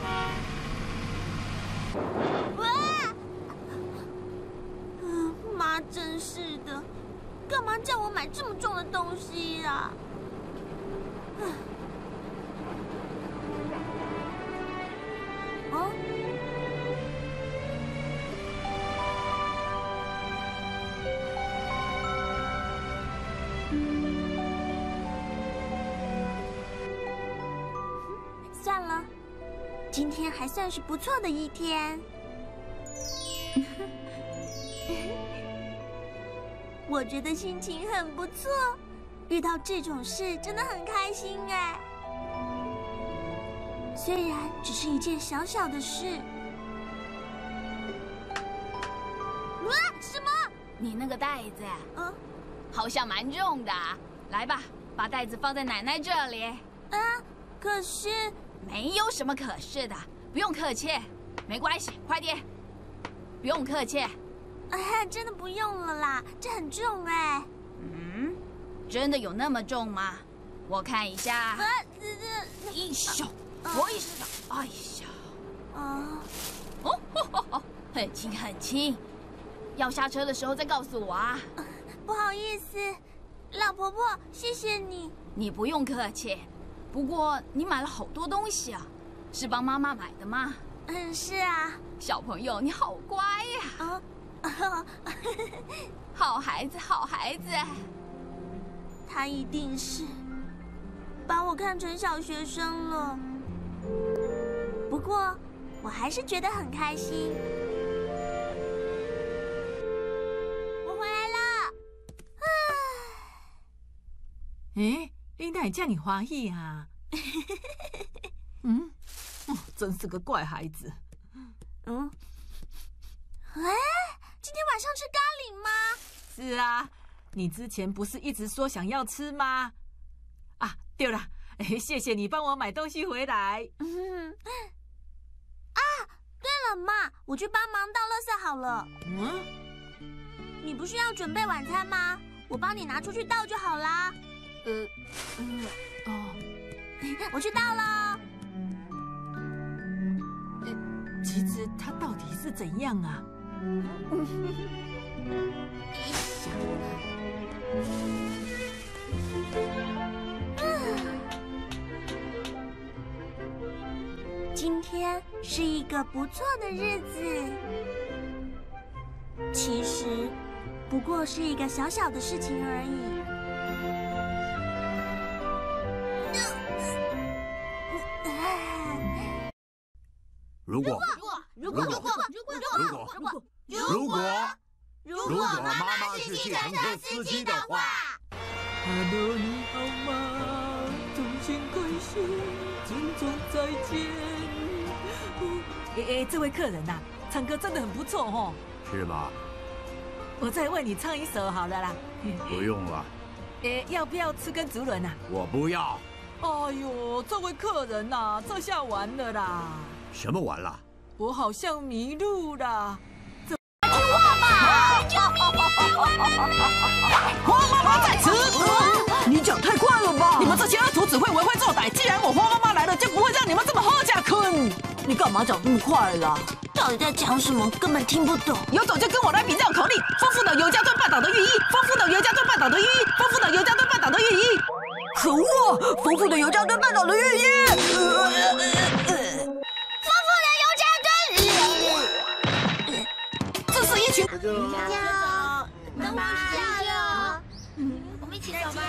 Speaker 2: 啊！妈真是的，干嘛叫我买这么重的东西啊？算了，今天还算是不错的一天。我觉得心情很不错，遇到这种事真的很开心哎。虽然只是一件小小的事。
Speaker 3: 什么？你那个袋子呀？ 好像蛮重的。来吧，把袋子放在奶奶这里。
Speaker 2: 啊，可是
Speaker 3: 没有什么可是的，不用客气，没关系，快点，不用客气。
Speaker 2: 哎，真的不用了啦，这很重哎。
Speaker 3: 嗯，真的有那么重吗？我看一下。一手，我一手，哎呀，哦，很轻很轻。要下车的时候再告诉我啊。
Speaker 2: 不好意思，老婆婆，谢谢你。
Speaker 3: 你不用客气。不过你买了好多东西啊，是帮妈妈买的吗？
Speaker 2: 嗯，是啊。
Speaker 3: 小朋友，你好乖呀。好孩子，好孩子。
Speaker 2: 他一定是把我看成小学生了。不过我还是觉得很开心。我回来了。
Speaker 6: 哎，你哪这么欢喜啊？真是个怪孩子。
Speaker 2: 今天晚上吃咖喱吗？
Speaker 6: 是啊，你之前不是一直说想要吃吗？啊，对了，谢谢你帮我买东西回来。
Speaker 2: 对了，妈，我去帮忙倒垃圾好了。你不是要准备晚餐吗？我帮你拿出去倒就好啦。我去倒了。
Speaker 6: 其实他到底是怎样啊？
Speaker 2: 今天是一个不错的日子，其实不过是一个小小的事情而已。
Speaker 10: 如果妈妈是计程车司机的话。
Speaker 6: Hello， 你好吗？衷心感谢，珍重再见。这位客人呐，唱歌真的很不错哦。
Speaker 10: 是吗？
Speaker 6: 我再为你唱一首好了啦。
Speaker 10: 不用了。
Speaker 6: 要不要吃根竹轮啊？
Speaker 10: 我不要。
Speaker 6: 哎呦，这位客人呐，这下完了啦。
Speaker 10: 什么完了？
Speaker 6: 我好像迷路了。
Speaker 12: 花妈妈在此！你讲太快了吧？你们这些恶徒只会为非作歹。既然我花妈妈来了，就不会让你们这么好假坑。你干嘛讲那么快啦？
Speaker 2: 到底在讲什么？根本听不懂。
Speaker 12: 有种就跟我来比绕口令：丰富的尤加敦半岛的寓意，丰富的尤加敦半岛的寓意，丰富的尤加敦半岛的寓意。可恶！丰富的尤加敦半岛的寓意。这是一群。
Speaker 1: 等我下了，我们一起走吧。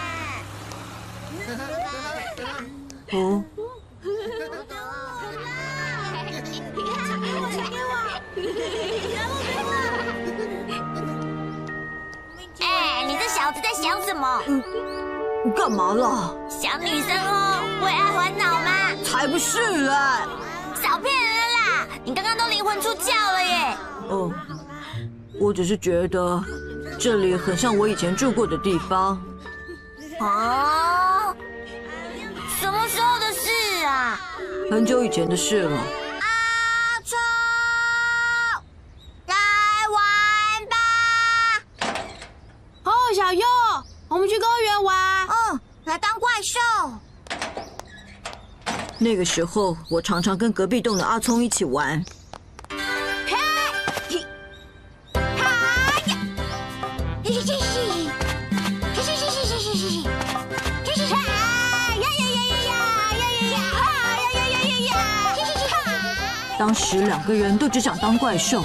Speaker 2: 哎，你这小子在想什么？
Speaker 12: 干嘛了？
Speaker 2: 想女生哦，为爱烦恼吗？
Speaker 12: 才不是啊！
Speaker 2: 少骗人了啦！你刚刚都灵魂出窍了耶！
Speaker 12: 我只是觉得这里很像我以前住过的地方。
Speaker 2: 啊？什么时候的事啊？
Speaker 12: 很久以前的事了。
Speaker 2: 阿聪，来玩吧！
Speaker 13: 哦，小佑，我们去公园玩。
Speaker 2: 来当怪兽。
Speaker 12: 那个时候，我常常跟隔壁栋的阿聪一起玩。当时2个人都只想当怪兽。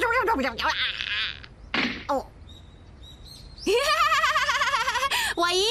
Speaker 13: 我赢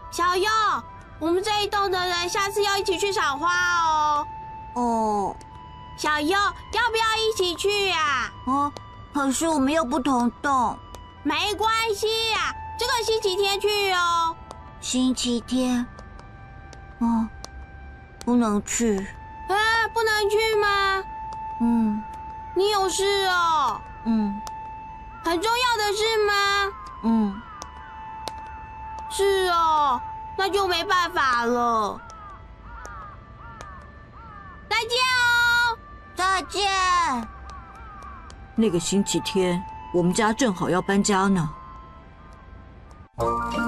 Speaker 13: 小佑，我们这一栋的人下次要一起去赏花哦。
Speaker 5: 哦，
Speaker 13: 小佑，要不要一起去啊？
Speaker 5: 可是我们又不同栋。
Speaker 13: 没关系呀，这个星期天去哦。
Speaker 5: 星期天？不能去。
Speaker 13: 不能去吗？你有事哦？很重要的事吗？是哦，那就没办法了。再见哦！
Speaker 5: 再见。
Speaker 6: 那个星期天，我们家正好要搬家呢。
Speaker 1: 搬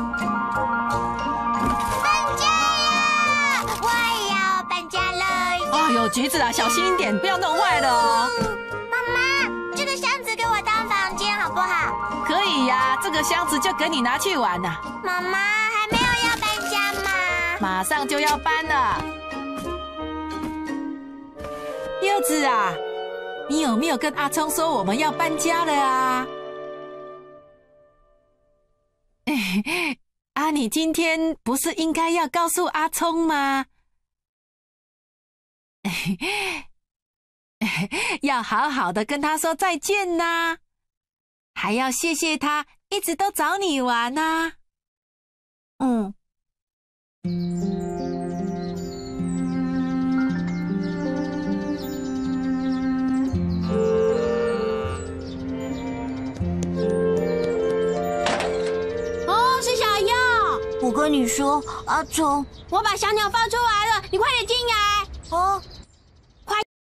Speaker 1: 家呀！我也要搬家了。
Speaker 12: 哎呦，橘子啊，小心一点，不要弄坏了哦。
Speaker 1: 妈妈，这个箱子给我当房间好不好？
Speaker 12: 可以呀，这个箱子就给你拿去玩了。
Speaker 1: 妈妈还没有要搬家吗？
Speaker 12: 马上就要搬了。柚子啊，你有没有跟阿聪说我们要搬家了啊？你今天不是应该要告诉阿聪吗？要好好的跟他说再见呐，还要谢谢他一直都找你玩呐。
Speaker 13: 是小佑。
Speaker 5: 我跟你说，阿聪，
Speaker 13: 我把小鸟放出来了，你快点进来。快！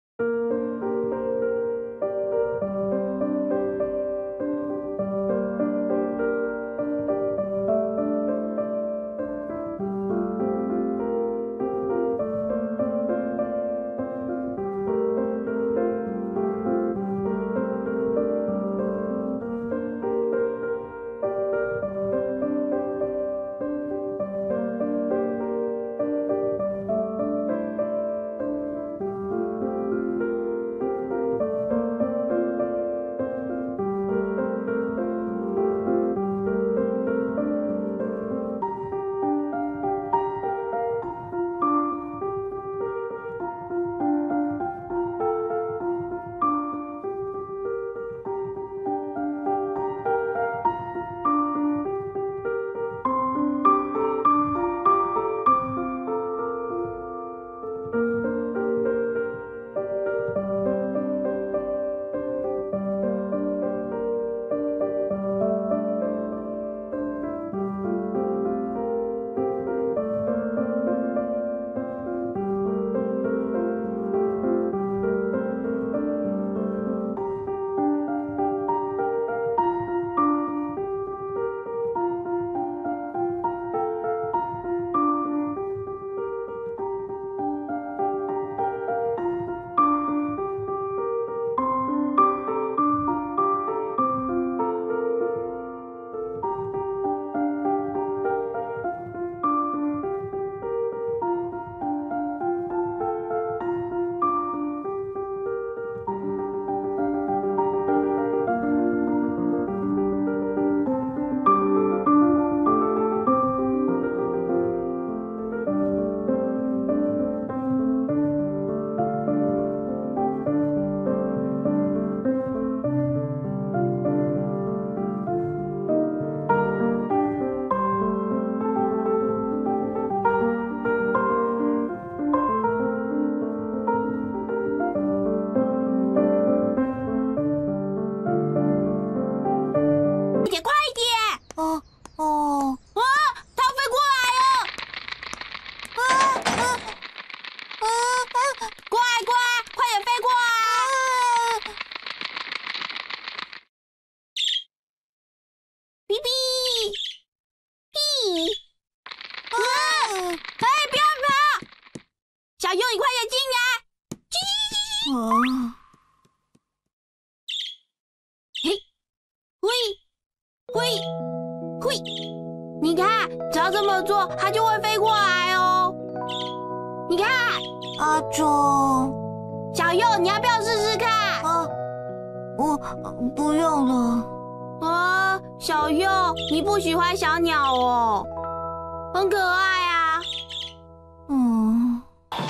Speaker 13: 你看，只要这么做，它就会飞过来哦。你看，
Speaker 5: 阿忠，
Speaker 13: 小佑，你要不要试试看？
Speaker 5: 我不用了。
Speaker 13: 小佑，你不喜欢小鸟哦？ 很可爱啊。
Speaker 5: 嗯。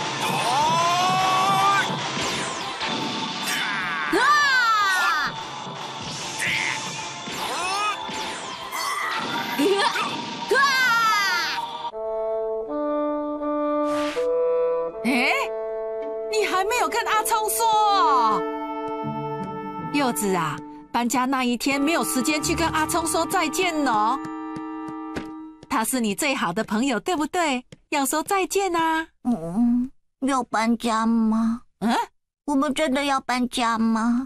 Speaker 12: 你还没有跟阿聪说？柚子啊，搬家那一天没有时间去跟阿聪说再见哦。他是你最好的朋友，对不对？要说再见啊。
Speaker 5: 要搬家吗？我们真的要搬家吗？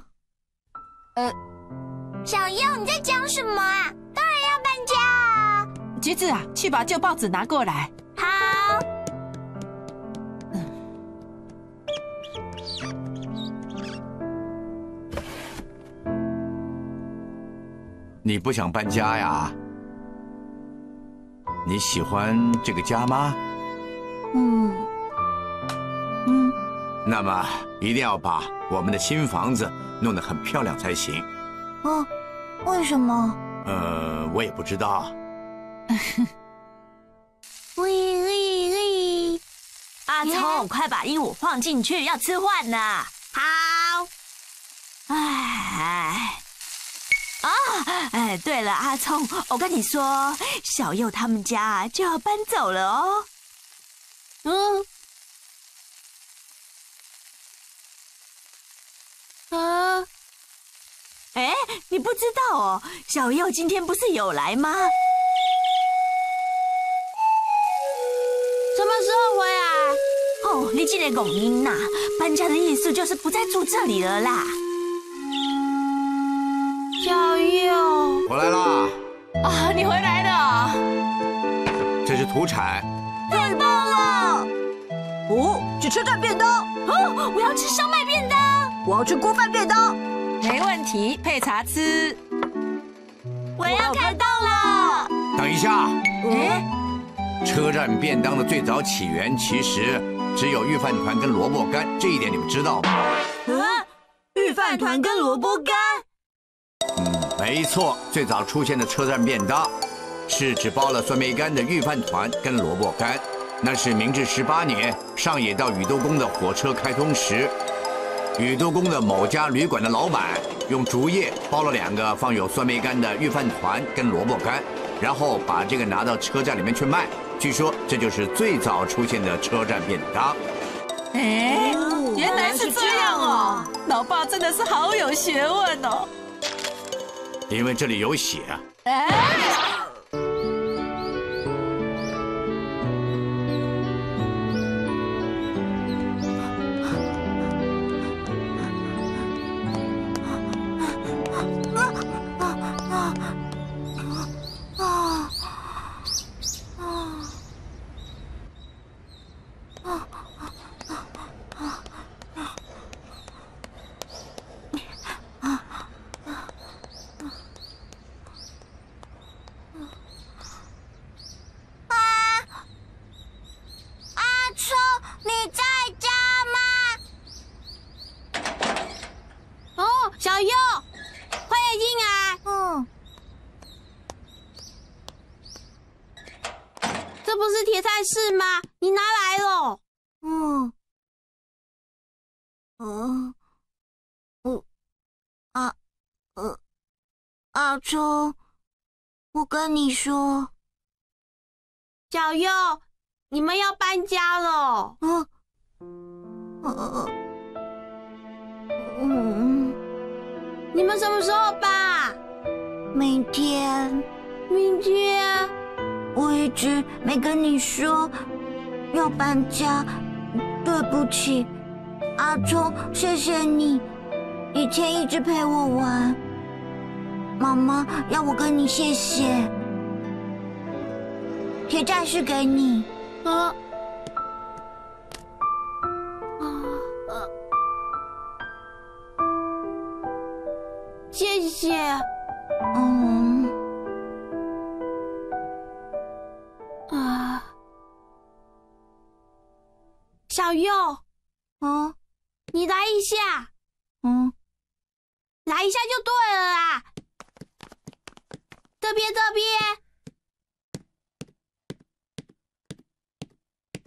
Speaker 1: 小佑，你在讲什么啊？当然要搬家啊！
Speaker 12: 橘子啊，去把旧报纸拿过来。
Speaker 1: 好。
Speaker 10: 你不想搬家呀？你喜欢这个家吗？那么一定要把我们的新房子弄得很漂亮才行。
Speaker 5: 为什么？
Speaker 10: 我也不知道。
Speaker 5: 阿聪，快把衣服放进去，要吃饭呢。好。对了，阿聪，我跟你说，小佑他们家就要搬走了哦。你不知道哦，小佑今天不是有来吗？
Speaker 13: 什么时候回来？
Speaker 5: 你这个拱音呐，搬家的意思就是不再住这里了啦。
Speaker 13: 小佑，
Speaker 10: 我来啦！
Speaker 12: 你回来了。
Speaker 10: 这是土产。
Speaker 5: 太棒了！去车站便当。我要吃烧麦便当。我要吃锅饭便当。
Speaker 12: 没问题，配茶吃。
Speaker 5: 我要看到了。
Speaker 10: 等一下。车站便当的最早起源其实只有御饭团跟萝卜干，这一点你们知道吗？
Speaker 5: 御饭团跟萝卜干？
Speaker 10: 没错，最早出现的车站便当是只包了酸梅干的御饭团跟萝卜干。那是明治18年上野到宇多宫的火车开通时，宇多宫的某家旅馆的老板用竹叶包了2个放有酸梅干的御饭团跟萝卜干，然后把这个拿到车站里面去卖。据说这就是最早出现的车站便当。
Speaker 12: 原来是这样哦！老爸真的是好有学问哦。
Speaker 10: 因为这里有写啊。
Speaker 13: 小佑，快点进来。这不是铁菜市吗？你拿来了。
Speaker 5: 阿聪，我跟你说，
Speaker 13: 小佑，你们要搬家了。你们什么时候搬？
Speaker 5: 明天。
Speaker 13: 明天？
Speaker 5: 我一直没跟你说要搬家，对不起，阿聪，谢谢你以前一直陪我玩。妈妈要我跟你谢谢。铁战士给你。
Speaker 13: 谢谢。小佑，你来一下。来一下就对了啦。这边。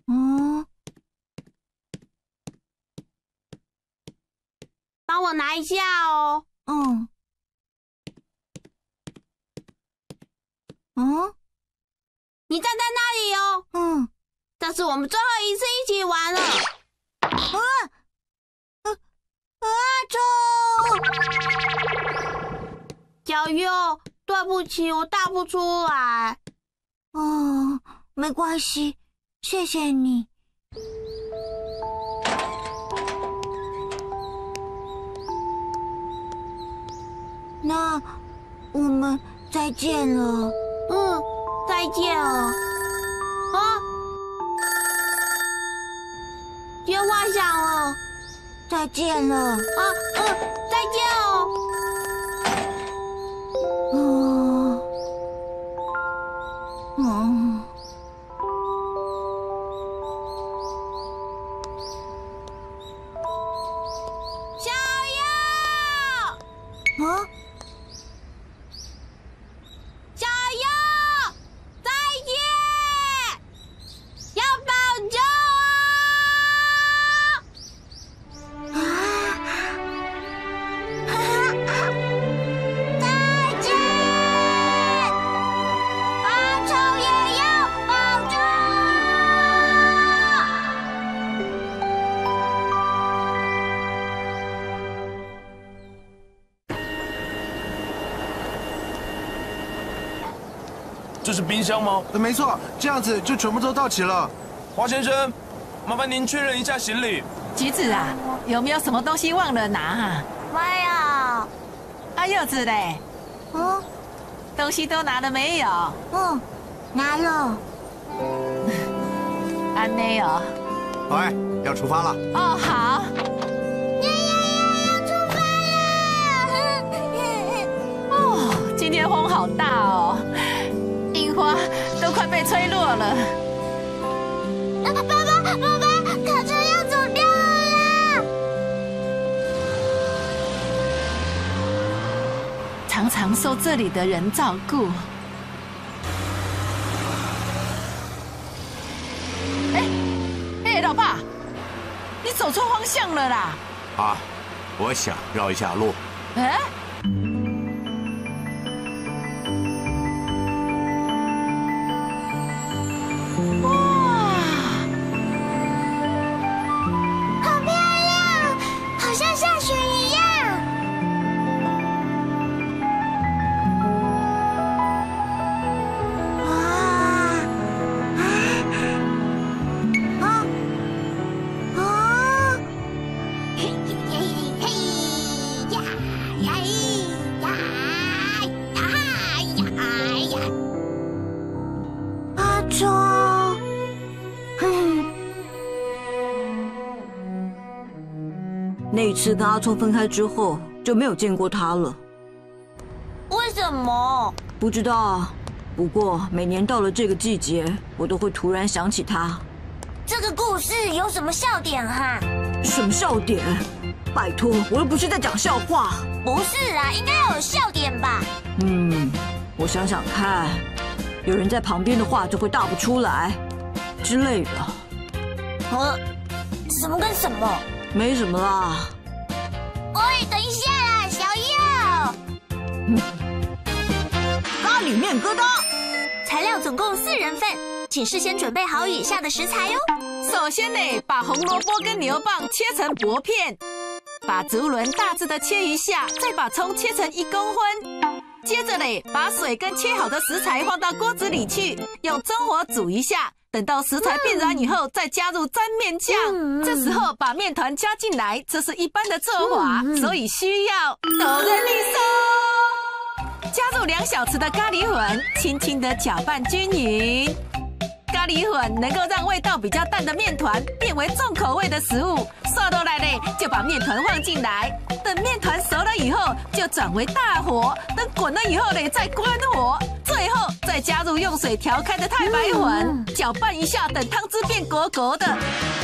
Speaker 13: 帮我拿一下哦。你站在那里哦。这是我们最后一次一起玩了。小佑，对不起，我答不出来。
Speaker 5: 没关系，谢谢你。那我们再见了。
Speaker 13: 再见了。电话响了。
Speaker 5: 再见了。
Speaker 13: 再见哦。小佑！小佑，再见！要保重再见！阿聪也要保重。
Speaker 14: 这是冰箱吗？
Speaker 15: 没错，这样子就全部都到齐了。
Speaker 14: 华先生，麻烦您确认一下行李。
Speaker 12: 橘子啊，有没有什么东西忘了拿啊？
Speaker 5: 没有。
Speaker 12: 啊，柚子嘞？东西都拿了没有？
Speaker 5: 拿了。
Speaker 12: 安内哦。
Speaker 15: 喂，要出发了。
Speaker 12: 好。
Speaker 5: 要出发
Speaker 12: 了！今天风好大哦，樱花都快被吹落了。
Speaker 5: 爸爸，卡车要走掉了啦！
Speaker 12: 常常受这里的人照顾。老爸，你走错方向了啦！
Speaker 15: 我想绕一下路。
Speaker 5: 好漂亮，好像下雪一样。
Speaker 16: 那一次跟阿聪分开之后，就没有见过他了。
Speaker 5: 为什么？
Speaker 16: 不知道啊。不过每年到了这个季节，我都会突然想起他。
Speaker 5: 这个故事有什么笑点哈？
Speaker 16: 什么笑点？拜托，我又不是在讲笑话。
Speaker 5: 不是啊，应该要有笑点吧？
Speaker 16: 我想想看，有人在旁边的话就会答不出来之类的。
Speaker 5: 什么跟什么？
Speaker 16: 没什么啦。
Speaker 5: 喂，等一下啦，小佑。
Speaker 16: 咖喱面疙瘩，
Speaker 2: 材料总共4人份，请事先准备好以下的食材哦。
Speaker 12: 首先呢，把红萝卜跟牛蒡切成薄片，把竹轮大致的切一下，再把葱切成1公分。接着呢，把水跟切好的食材放到锅子里去，用中火煮一下。等到食材变软以后，再加入沾面酱。这时候把面团加进来，这是一般的做法，所以需要哆来咪嗦。加入2小匙的咖喱粉，轻轻的搅拌均匀。咖喱粉能够让味道比较淡的面团变为重口味的食物。刷到来嘞，就把面团放进来。等面团熟了以后，就转为大火。等滚了以后嘞，再关火。最后再加入用水调开的太白粉，搅拌一下，等汤汁变果果的。